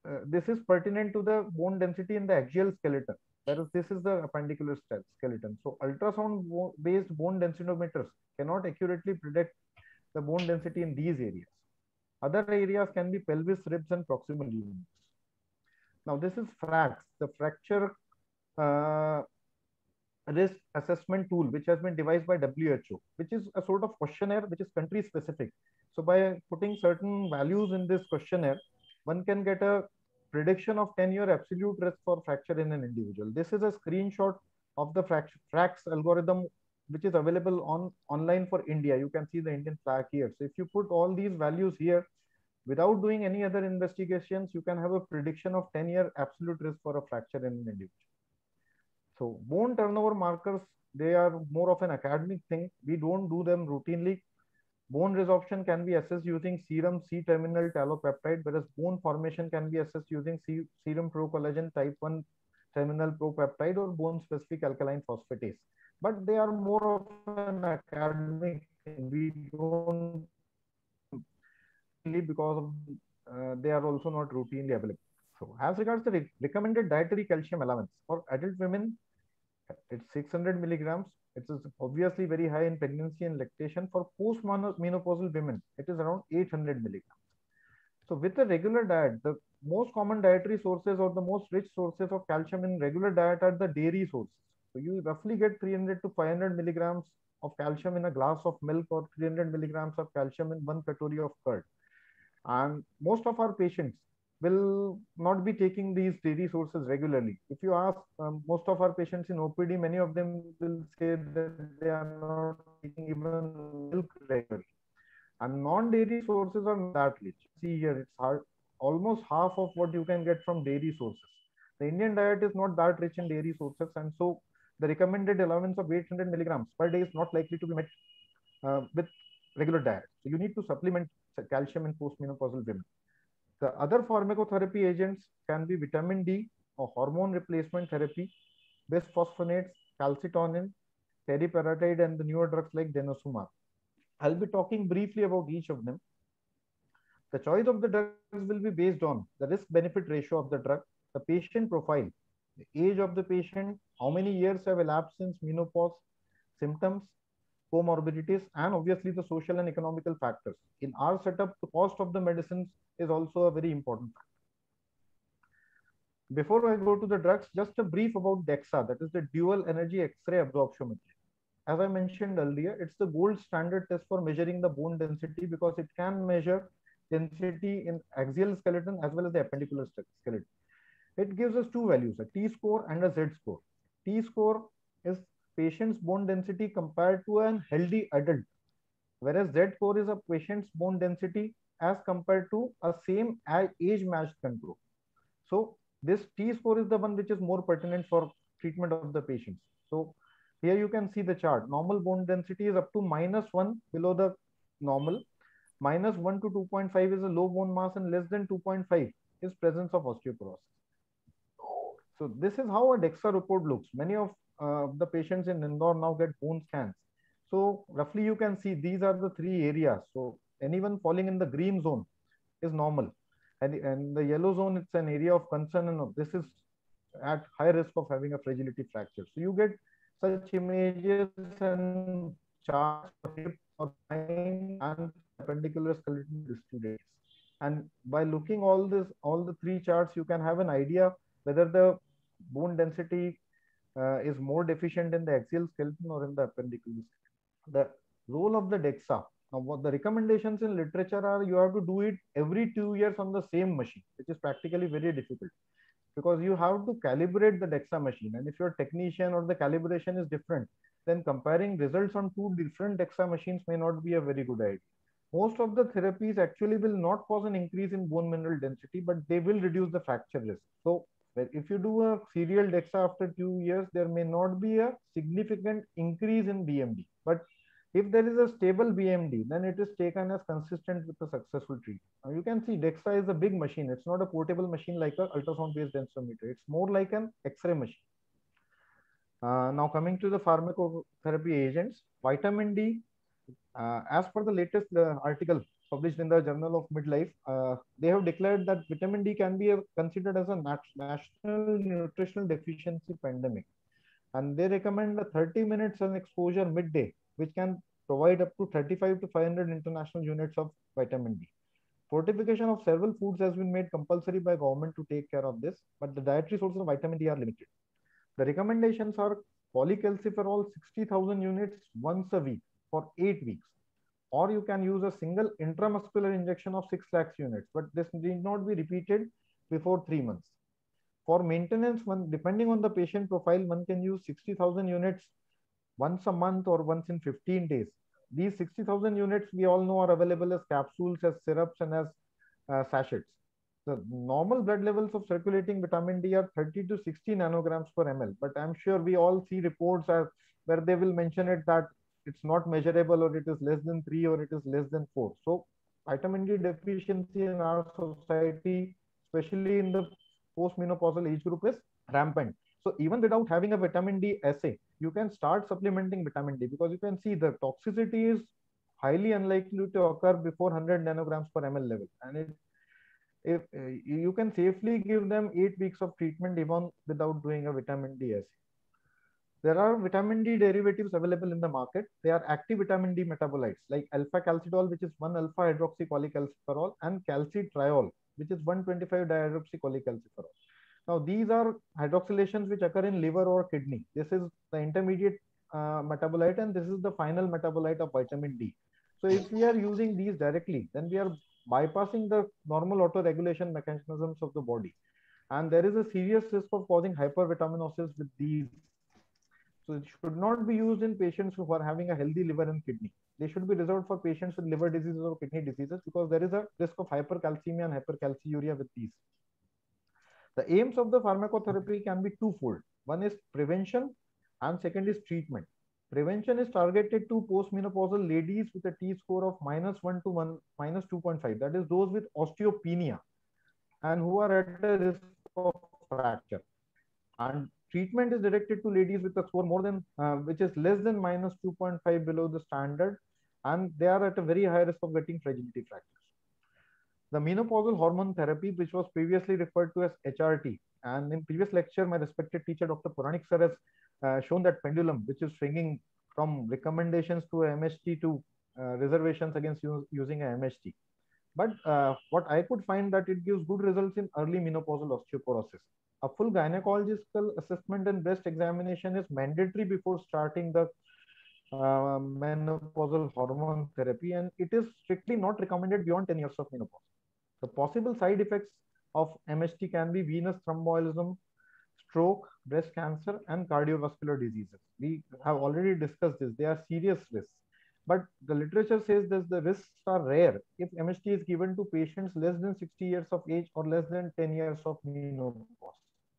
uh, this is pertinent to the bone density in the axial skeleton, whereas this is the appendicular skeleton. So ultrasound based bone densitometers cannot accurately predict the bone density in these areas. Other areas can be pelvis, ribs, and proximal units. Now this is FRAX, the fracture uh, risk assessment tool, which has been devised by W H O, which is a sort of questionnaire which is country specific. So by putting certain values in this questionnaire, one can get a prediction of ten year absolute risk for fracture in an individual. This is a screenshot of the FRAX algorithm, which is available on online for India. You can see the Indian flag here. So if you put all these values here, without doing any other investigations, you can have a prediction of ten year absolute risk for a fracture in an individual. So bone turnover markers, they are more of an academic thing. We don't do them routinely. Bone resorption can be assessed using serum C-terminal talopeptide, whereas bone formation can be assessed using C serum procollagen type one terminal propeptide or bone-specific alkaline phosphatase. But they are more of an academic thing. We don't, because of, uh, they are also not routinely available. So as regards the re recommended dietary calcium allowance for adult women, it's six hundred milligrams. It's obviously very high in pregnancy and lactation. For post-menopausal women, it is around eight hundred milligrams. So with a regular diet, the most common dietary sources or the most rich sources of calcium in regular diet are the dairy sources. So you roughly get three hundred to five hundred milligrams of calcium in a glass of milk or three hundred milligrams of calcium in one katori of curd. And most of our patients will not be taking these dairy sources regularly. If you ask um, most of our patients in O P D, many of them will say that they are not taking even milk regularly. And non-dairy sources are not that rich. See here, it's hard, almost half of what you can get from dairy sources. The Indian diet is not that rich in dairy sources, and so the recommended allowance of eight hundred milligrams per day is not likely to be met uh, with regular diet. So you need to supplement calcium in postmenopausal women. The other pharmacotherapy agents can be vitamin D or hormone replacement therapy, bisphosphonates, calcitonin, teriparatide, and the newer drugs like denosumab. I'll be talking briefly about each of them. The choice of the drugs will be based on the risk-benefit ratio of the drug, the patient profile, the age of the patient, how many years have elapsed since menopause, symptoms, comorbidities, and obviously the social and economical factors. In our setup, the cost of the medicines is also a very important factor. Before I go to the drugs, just a brief about DEXA, that is the dual energy X-ray absorptiometry. As I mentioned earlier, it's the gold standard test for measuring the bone density because it can measure density in axial skeleton as well as the appendicular skeleton. It gives us two values, a T-score and a Z-score. T-score is patient's bone density compared to a healthy adult, whereas Z-score is a patient's bone density as compared to a same age-matched control. So this T-score is the one which is more pertinent for treatment of the patients. So here you can see the chart. Normal bone density is up to minus one below the normal. Minus one to two point five is a low bone mass, and less than two point five is presence of osteoporosis. So this is how a DEXA report looks. Many of uh, the patients in Indore now get bone scans. So roughly you can see these are the three areas. So anyone falling in the green zone is normal. And, and the yellow zone, it's an area of concern, and this is at high risk of having a fragility fracture. So you get such images and charts for spine and appendicular skeleton distributed. And by looking all this, all the three charts, you can have an idea whether the bone density uh, is more deficient in the axial skeleton or in the appendicular skeleton. The role of the DEXA. Now, what the recommendations in literature are, you have to do it every two years on the same machine, which is practically very difficult because you have to calibrate the DEXA machine. And if you're a technician or the calibration is different, then comparing results on two different DEXA machines may not be a very good idea. Most of the therapies actually will not cause an increase in bone mineral density, but they will reduce the fracture risk. So if you do a serial DEXA after two years, there may not be a significant increase in B M D. But if there is a stable B M D, then it is taken as consistent with the successful treatment. Now you can see DEXA is a big machine. It's not a portable machine like an ultrasound-based densitometer. It's more like an X-ray machine. Uh, now coming to the pharmacotherapy agents, vitamin D, uh, as per the latest uh, article published in the Journal of Midlife, uh, they have declared that vitamin D can be a, considered as a nat national nutritional deficiency pandemic. And they recommend a thirty minutes sun exposure midday, which can provide up to thirty-five to five hundred international units of vitamin D. Fortification of several foods has been made compulsory by government to take care of this, but the dietary sources of vitamin D are limited. The recommendations are polycalciferol sixty thousand units once a week for eight weeks. Or you can use a single intramuscular injection of six lakhs units, but this need not be repeated before three months. For maintenance, one, depending on the patient profile, one can use sixty thousand units once a month or once in fifteen days. These sixty thousand units, we all know, are available as capsules, as syrups, and as uh, sachets. The normal blood levels of circulating vitamin D are thirty to sixty nanograms per ml, but I'm sure we all see reports as, where they will mention it that it's not measurable, or it is less than three, or it is less than four. So vitamin D deficiency in our society, especially in the post-menopausal age group, is rampant. So even without having a vitamin D assay, you can start supplementing vitamin D, because you can see the toxicity is highly unlikely to occur before one hundred nanograms per ml level. And it, if uh, you can safely give them eight weeks of treatment even without doing a vitamin D assay. There are vitamin D derivatives available in the market. They are active vitamin D metabolites like alpha calcidol, which is one alpha hydroxycholecalciferol, and calcitriol, which is one twenty-five dihydroxycholecalciferol. Now, these are hydroxylations which occur in liver or kidney. This is the intermediate uh, metabolite, and this is the final metabolite of vitamin D. So if we are using these directly, then we are bypassing the normal auto-regulation mechanisms of the body. And there is a serious risk of causing hypervitaminosis with these. So it should not be used in patients who are having a healthy liver and kidney. They should be reserved for patients with liver diseases or kidney diseases, because there is a risk of hypercalcemia and hypercalciuria with these. The aims of the pharmacotherapy can be twofold. One is prevention and second is treatment. Prevention is targeted to postmenopausal ladies with a T score of minus one to one, minus two point five. That is those with osteopenia and who are at a risk of fracture. And treatment is directed to ladies with a score more than, uh, which is less than minus two point five below the standard, and they are at a very high risk of getting fragility fractures. The menopausal hormone therapy, which was previously referred to as H R T, and in previous lecture, my respected teacher, Doctor Puranik sir, has uh, shown that pendulum, which is swinging from recommendations to M S T to uh, reservations against use, using a M S T. But uh, what I could find that it gives good results in early menopausal osteoporosis. A full gynecological assessment and breast examination is mandatory before starting the uh, menopausal hormone therapy, and it is strictly not recommended beyond ten years of menopause. The possible side effects of M S T can be venous thromboembolism, stroke, breast cancer, and cardiovascular diseases. We have already discussed this. They are serious risks. But the literature says that the risks are rare if M S T is given to patients less than sixty years of age or less than ten years of menopause.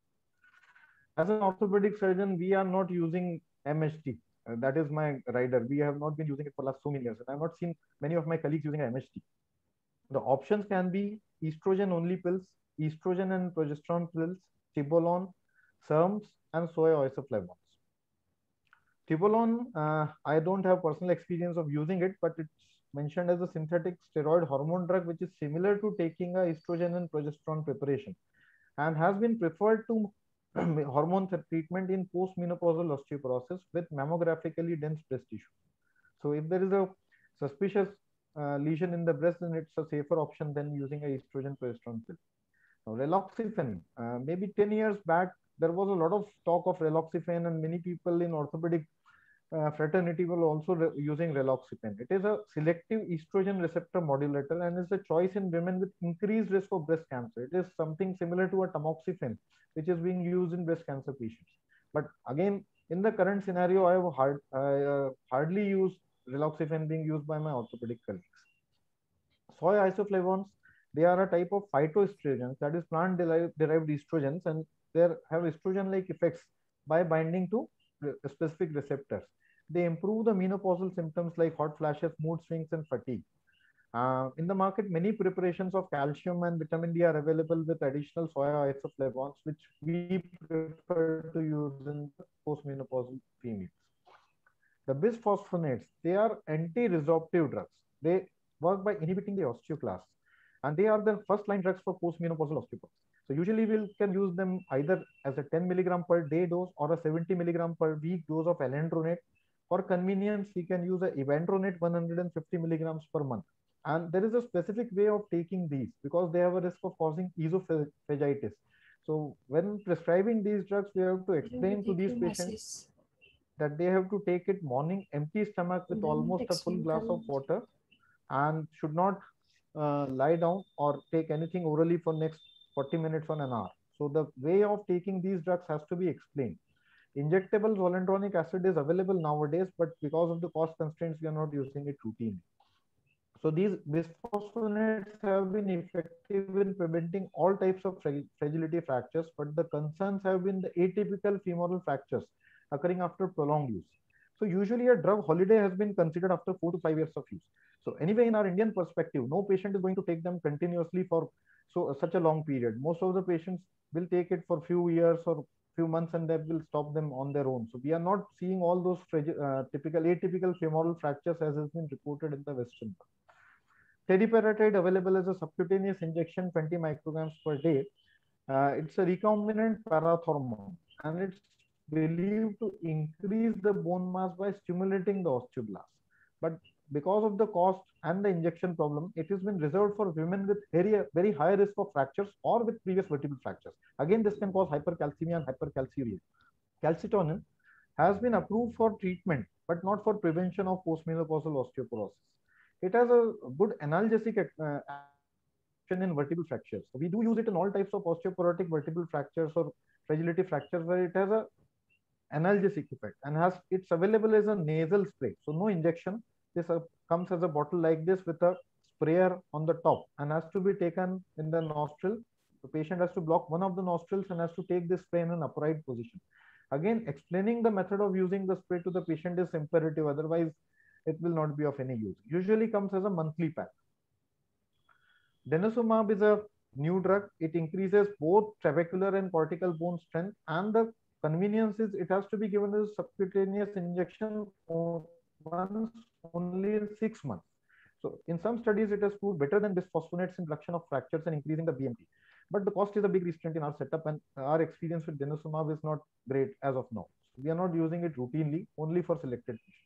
As an orthopedic surgeon, we are not using M S T. Uh, that is my rider. We have not been using it for last so many years. And I have not seen many of my colleagues using M S T. The options can be estrogen-only pills, estrogen and progesterone pills, Tibolon, S E R Ms, and soy isoflavones. Tibolon, uh, I don't have personal experience of using it, but it's mentioned as a synthetic steroid hormone drug, which is similar to taking a estrogen and progesterone preparation, and has been preferred to hormone treatment in postmenopausal osteoporosis with mammographically dense breast tissue. So if there is a suspicious uh, lesion in the breast, then it's a safer option than using a estrogen progesterone pill. Now, Raloxifene, uh, maybe ten years back, there was a lot of talk of Raloxifene, and many people in orthopedic uh, fraternity were also re using Raloxifene. It is a selective estrogen receptor modulator and is a choice in women with increased risk of breast cancer. It is something similar to a tamoxifen, which is being used in breast cancer patients. But again, in the current scenario, I have hard, uh, hardly used Raloxifene being used by my orthopedic colleagues. Soy isoflavones, they are a type of phytoestrogens, that is plant derived estrogens, and they have estrogen-like effects by binding to specific receptors. They improve the menopausal symptoms like hot flashes, mood swings, and fatigue. Uh, in the market, many preparations of calcium and vitamin D are available with additional soy isoflavones, which we prefer to use in postmenopausal females. The bisphosphonates, they are anti-resorptive drugs. They work by inhibiting the osteoclasts, and they are the first line drugs for postmenopausal osteoporosis. So usually we can use them either as a ten milligram per day dose or a seventy milligram per week dose of alendronate. For convenience, we can use a evandronate one hundred fifty milligrams per month. And there is a specific way of taking these because they have a risk of causing esophagitis. So when prescribing these drugs, we have to explain to these patients that they have to take it morning, empty stomach with almost a full glass of water, and should not uh, lie down or take anything orally for next forty minutes or an hour. So the way of taking these drugs has to be explained. Injectable zoledronic acid is available nowadays, but because of the cost constraints, we are not using it routinely. So these bisphosphonates have been effective in preventing all types of fragility fractures, but the concerns have been the atypical femoral fractures occurring after prolonged use. So usually a drug holiday has been considered after four to five years of use. So anyway, in our Indian perspective, no patient is going to take them continuously for so such a long period. Most of the patients will take it for few years or few months and they will stop them on their own. So we are not seeing all those uh, typical atypical femoral fractures as has been reported in the Western world. Teriparatide available as a subcutaneous injection, twenty micrograms per day. Uh, it's a recombinant parathormone and it's believed to increase the bone mass by stimulating the osteoblasts. But because of the cost and the injection problem, it has been reserved for women with very, very high risk of fractures or with previous vertebral fractures. Again, this can cause hypercalcemia and hypercalciuria. Calcitonin has been approved for treatment, but not for prevention of postmenopausal osteoporosis. It has a good analgesic uh, action in vertebral fractures. So we do use it in all types of osteoporotic vertebral fractures or fragility fractures where it has a analgesic effect and has it's available as a nasal spray. So no injection. This uh, comes as a bottle like this with a sprayer on the top and has to be taken in the nostril. The patient has to block one of the nostrils and has to take this spray in an upright position. Again, explaining the method of using the spray to the patient is imperative. Otherwise, it will not be of any use. Usually comes as a monthly pack. Denosumab is a new drug. It increases both trabecular and cortical bone strength, and the convenience is it has to be given as a subcutaneous injection once only in six months. So in some studies, it has proved better than bisphosphonates in reduction of fractures and increasing the B M T. But the cost is a big restraint in our setup, and our experience with denosumab is not great as of now. We are not using it routinely, only for selected patients.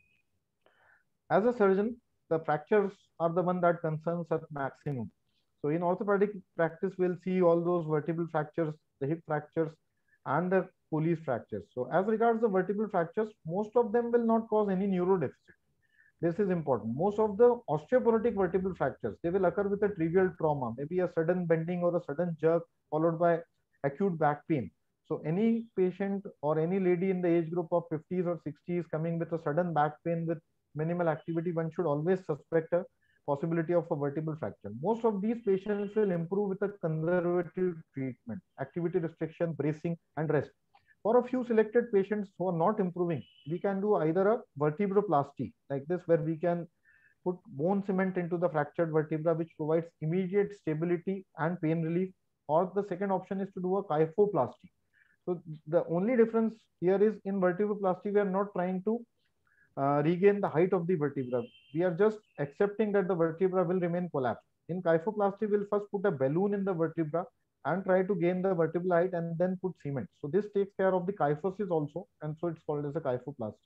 As a surgeon, the fractures are the one that concerns at maximum. So in orthopedic practice, we'll see all those vertebral fractures, the hip fractures, and the Colles fractures. So as regards the vertebral fractures, most of them will not cause any neurodeficit. This is important. Most of the osteoporotic vertebral fractures, they will occur with a trivial trauma, maybe a sudden bending or a sudden jerk followed by acute back pain. So any patient or any lady in the age group of fifties or sixties coming with a sudden back pain with minimal activity, one should always suspect a possibility of a vertebral fracture. Most of these patients will improve with a conservative treatment, activity restriction, bracing, and rest. For a few selected patients who are not improving, we can do either a vertebroplasty like this, where we can put bone cement into the fractured vertebra, which provides immediate stability and pain relief, or the second option is to do a kyphoplasty. So the only difference here is in vertebroplasty, we are not trying to Uh, regain the height of the vertebra. We are just accepting that the vertebra will remain collapsed. In kyphoplasty, we'll first put a balloon in the vertebra and try to gain the vertebral height and then put cement. So this takes care of the kyphosis also, and so it's called as a kyphoplasty.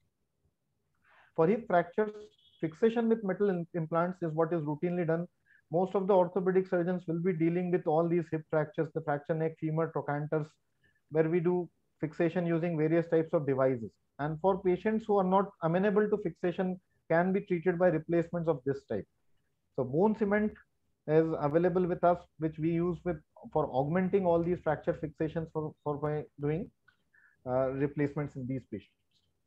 For hip fractures, fixation with metal implants is what is routinely done. Most of the orthopedic surgeons will be dealing with all these hip fractures, the fracture neck, femur, trochanters, where we do fixation using various types of devices. And for patients who are not amenable to fixation, can be treated by replacements of this type. So bone cement is available with us, which we use with for augmenting all these fracture fixations for, for by doing uh, replacements in these patients.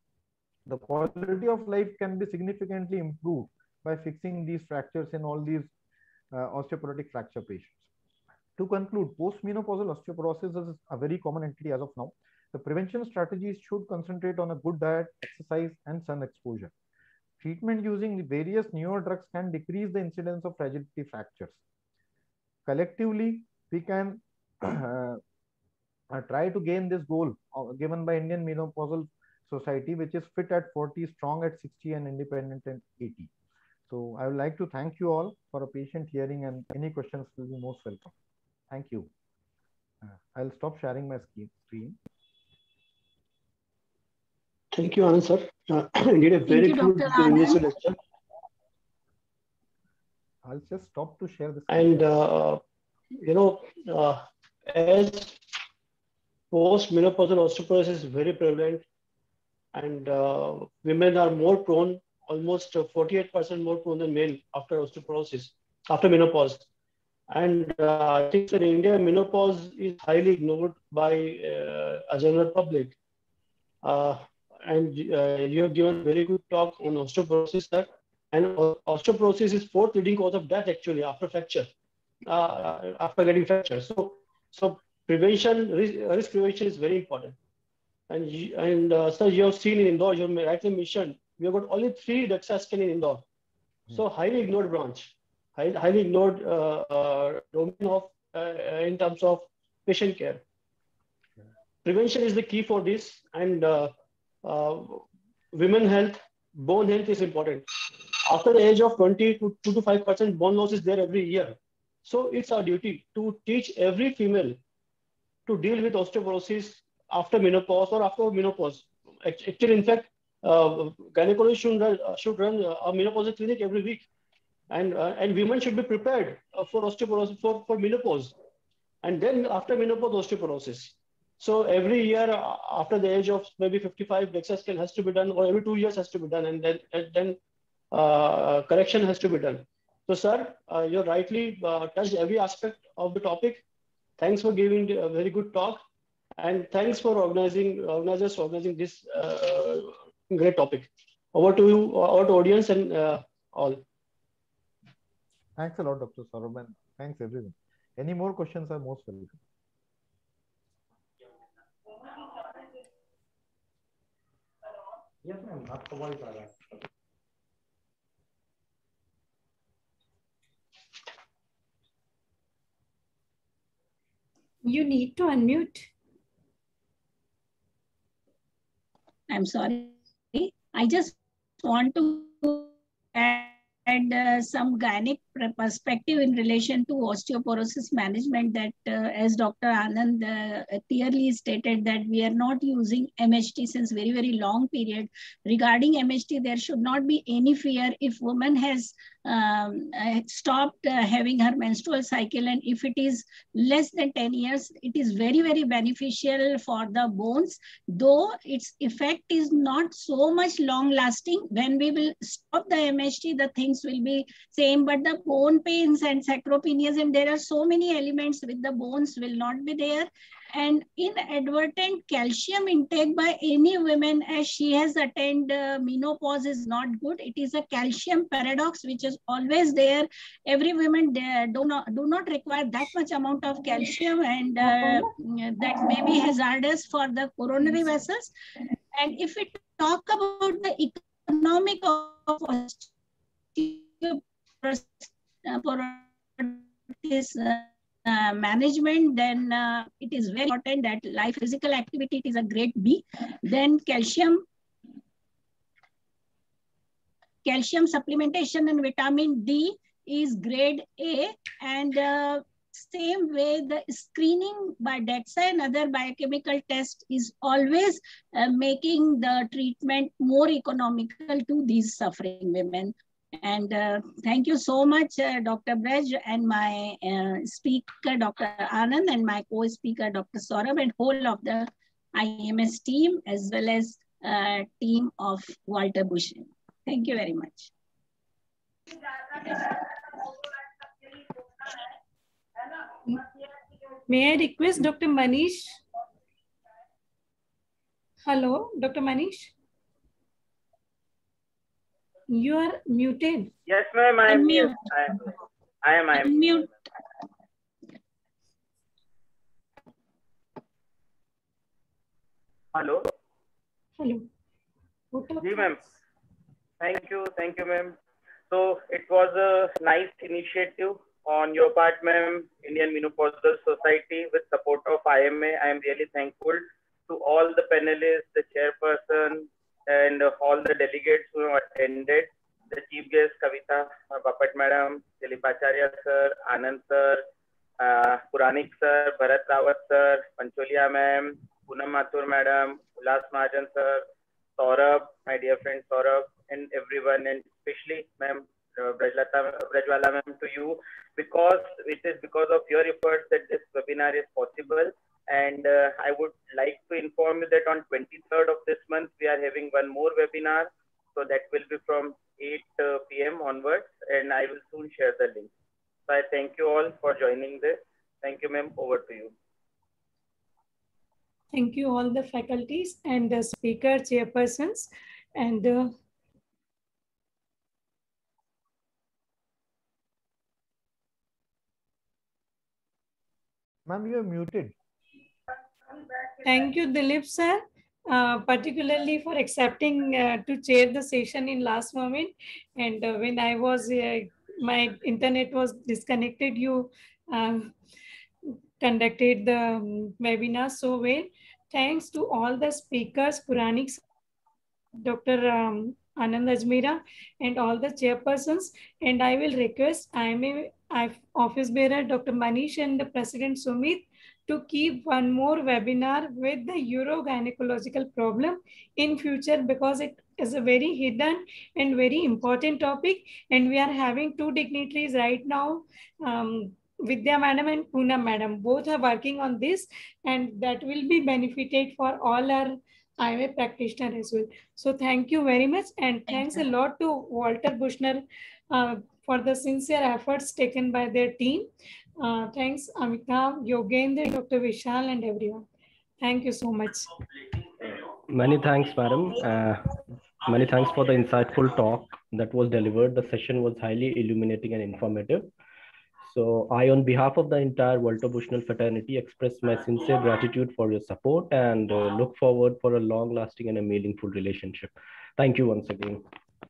The quality of life can be significantly improved by fixing these fractures in all these uh, osteoporotic fracture patients. To conclude, postmenopausal osteoporosis is a very common entity as of now. The prevention strategies should concentrate on a good diet, exercise, and sun exposure. Treatment using the various newer drugs can decrease the incidence of fragility fractures. Collectively, we can uh, uh, try to gain this goal uh, given by Indian Menopausal Society, which is fit at forty, strong at sixty, and independent at eighty. So I would like to thank you all for a patient hearing, and any questions will be most welcome. Thank you. Uh, I'll stop sharing my screen. Thank you, Anand sir. Uh, indeed, a very good initial lecture. I'll just stop to share this. And, uh, you know, uh, as post-menopausal osteoporosis is very prevalent, and uh, women are more prone, almost forty-eight percent more prone than men after osteoporosis, after menopause. And uh, I think in India, menopause is highly ignored by uh, a general public. Uh, and uh, you have given a very good talk on osteoporosis, sir. And osteoporosis is fourth leading cause of death actually after fracture, uh, after getting fracture. So, so prevention, risk, risk prevention is very important. And and uh, sir, you have seen in Indore, you have rightly mentioned, we have got only three DEXA scan in Indore. So highly ignored branch, high, highly ignored uh, uh, domain of uh, in terms of patient care. Prevention is the key for this, and uh, uh, women health, bone health is important. After the age of twenty to two to five percent bone loss is there every year. So it's our duty to teach every female to deal with osteoporosis after menopause or after menopause. Actually, in fact, uh, gynecologists should run, uh, should run a menopause clinic every week, and uh, and women should be prepared uh, for osteoporosis for, for menopause, and then after menopause osteoporosis. So every year uh, after the age of maybe fifty-five, DEXA scan has to be done, or every two years has to be done, and then and then uh, correction has to be done. So, sir, uh, you rightly uh, touched every aspect of the topic. Thanks for giving a very good talk, and thanks for organizing organizers for organizing this uh, great topic. Over to you, over to audience and uh, all. Thanks a lot, Doctor Saurabh. Thanks everyone. Any more questions are most welcome. Yes, ma'am. आपका voice आ रहा है. You need to unmute. I'm sorry. I just want to add uh, some gynec perspective in relation to osteoporosis management, that uh, as Doctor Anand uh, clearly stated that we are not using M H T since very, very long period. Regarding M H T, there should not be any fear if woman has um, uh, stopped uh, having her menstrual cycle, and if it is less than ten years, it is very, very beneficial for the bones, though its effect is not so much long lasting. When we will stop the M H T, the things will be same, but the bone pains and sacropenias, and there are so many elements with the bones will not be there. And inadvertent calcium intake by any woman as she has attained uh, menopause is not good. It is a calcium paradox which is always there. Every woman there do not do not require that much amount of calcium, and uh, that may be hazardous for the coronary vessels. And if we talk about the economic of this uh, uh, management, then uh, it is very important that life physical activity, it is a grade B. Then calcium, calcium supplementation and vitamin D is grade A, and uh, same way the screening by DEXA and other biochemical tests is always uh, making the treatment more economical to these suffering women. And uh, thank you so much, uh, Doctor Braj, and my uh, speaker, Doctor Anand, and my co-speaker, Doctor Saurabh, and whole of the I M S team, as well as uh, team of Walter Bush. Thank you very much. May I request Doctor Manish? Hello, Doctor Manish? You are muted. Yes, ma'am, I am mute. I, I am, I am. Mute. Hello. Hello. Ji, ma'am. Thank you, thank you, ma'am. So it was a nice initiative on your part, ma'am. Indian Menopausal Society with support of I M A. I am really thankful to all the panelists, the chairperson, and all the delegates who attended. the chief guest, Kavita Bapat Madam, Dilip Acharya Sir, Anand Sir, uh, Puranik Sir, Bharat Rawat Sir, Pancholia Ma'am, Poonam Mathur Madam, Ulas Mahajan Sir, Saurabh, my dear friend Saurabh, and everyone, and especially Ma'am uh, Brajwala Ma'am, to you, because it is because of your efforts that this webinar is possible. And uh, I would like to inform you that on twenty-third of this month, we are having one more webinar. So that will be from eight p m onwards, and I will soon share the link. So I thank you all for joining this. Thank you, ma'am. Over to you. Thank you all the faculties and the speaker chairpersons. And uh, ma'am, you are muted. Thank you, Dilip sir, uh, particularly for accepting uh, to chair the session in last moment. And uh, when I was, uh, my internet was disconnected, you uh, conducted the um, webinar so well. Thanks to all the speakers, Puranik, Doctor Um, Anand Ajmera, and all the chairpersons. And I will request I am a office bearer, Doctor Manish, and the President Sumit, to keep one more webinar with the urogynecological problem in future, because it is a very hidden and very important topic. And we are having two dignitaries right now, um, Vidya Madam and Poonam Madam. Both are working on this, and that will be benefited for all our I M A practitioner as well. So thank you very much. And thanks a lot to Walter Bushner uh, for the sincere efforts taken by their team. Uh, thanks, Amitabh, Yogendra, Doctor Vishal, and everyone. Thank you so much. Many thanks, madam. Uh, many thanks for the insightful talk that was delivered. The session was highly illuminating and informative. So I, on behalf of the entire Walter Bushnell fraternity, express my sincere gratitude for your support and uh, look forward for a long-lasting and a meaningful relationship. Thank you once again.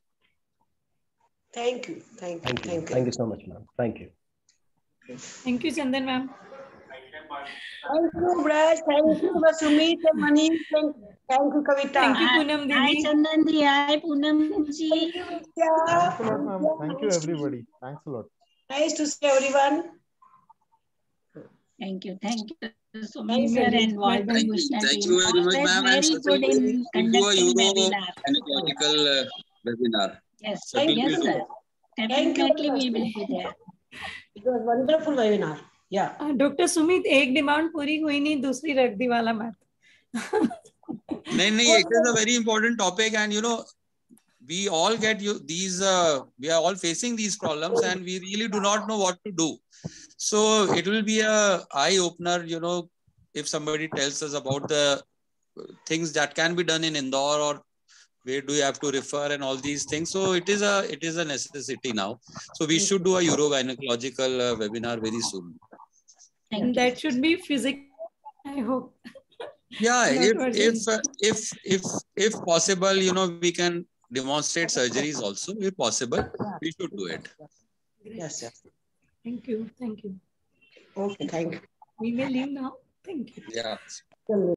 Thank you. Thank you. Thank you. Thank you, Thank you so much, ma'am. Thank you. Thank you, Chandan ma'am. Thank you, Braj. Thank you, Sumit and Manish. Thank you, Kavita. Thank you, Poonam Didi. Hi, Chandan Di. Hi, Poonam Ji. Thank you, Thanks a lot, ma'am. Thank you, everybody. Thanks a lot. Nice to see everyone. Thank you. Thank you so much, Thank sir, you. and Walter Thank you, Bushnell thank team. you very much, Always ma'am. very And good certainly in we'll do a conducting Euro webinar. gynecological uh, webinar. Yes, Certainly yes, we'll do sir. it. Thank you. Definitely we will be there. It was wonderful webinar. Yeah. Uh, Doctor Sumit, एक demand पूरी हुई नहीं, दूसरी रख दी वाला math. नहीं नहीं, it is a very important topic, and you know, we all get you these. Uh, we are all facing these problems, and we really do not know what to do. So it will be a eye opener, you know, if somebody tells us about the things that can be done in Indore, or where do you have to refer, and all these things. So it is a it is a necessity now. So we should do a urogynecological uh, webinar very soon. And that should be physical, I hope. Yeah, if virtual. if uh, if if if possible, you know, we can demonstrate surgeries also. If possible, we should do it. Yes, yes. Thank you. Thank you. Okay, thank you. We may leave now. Thank you. Yeah.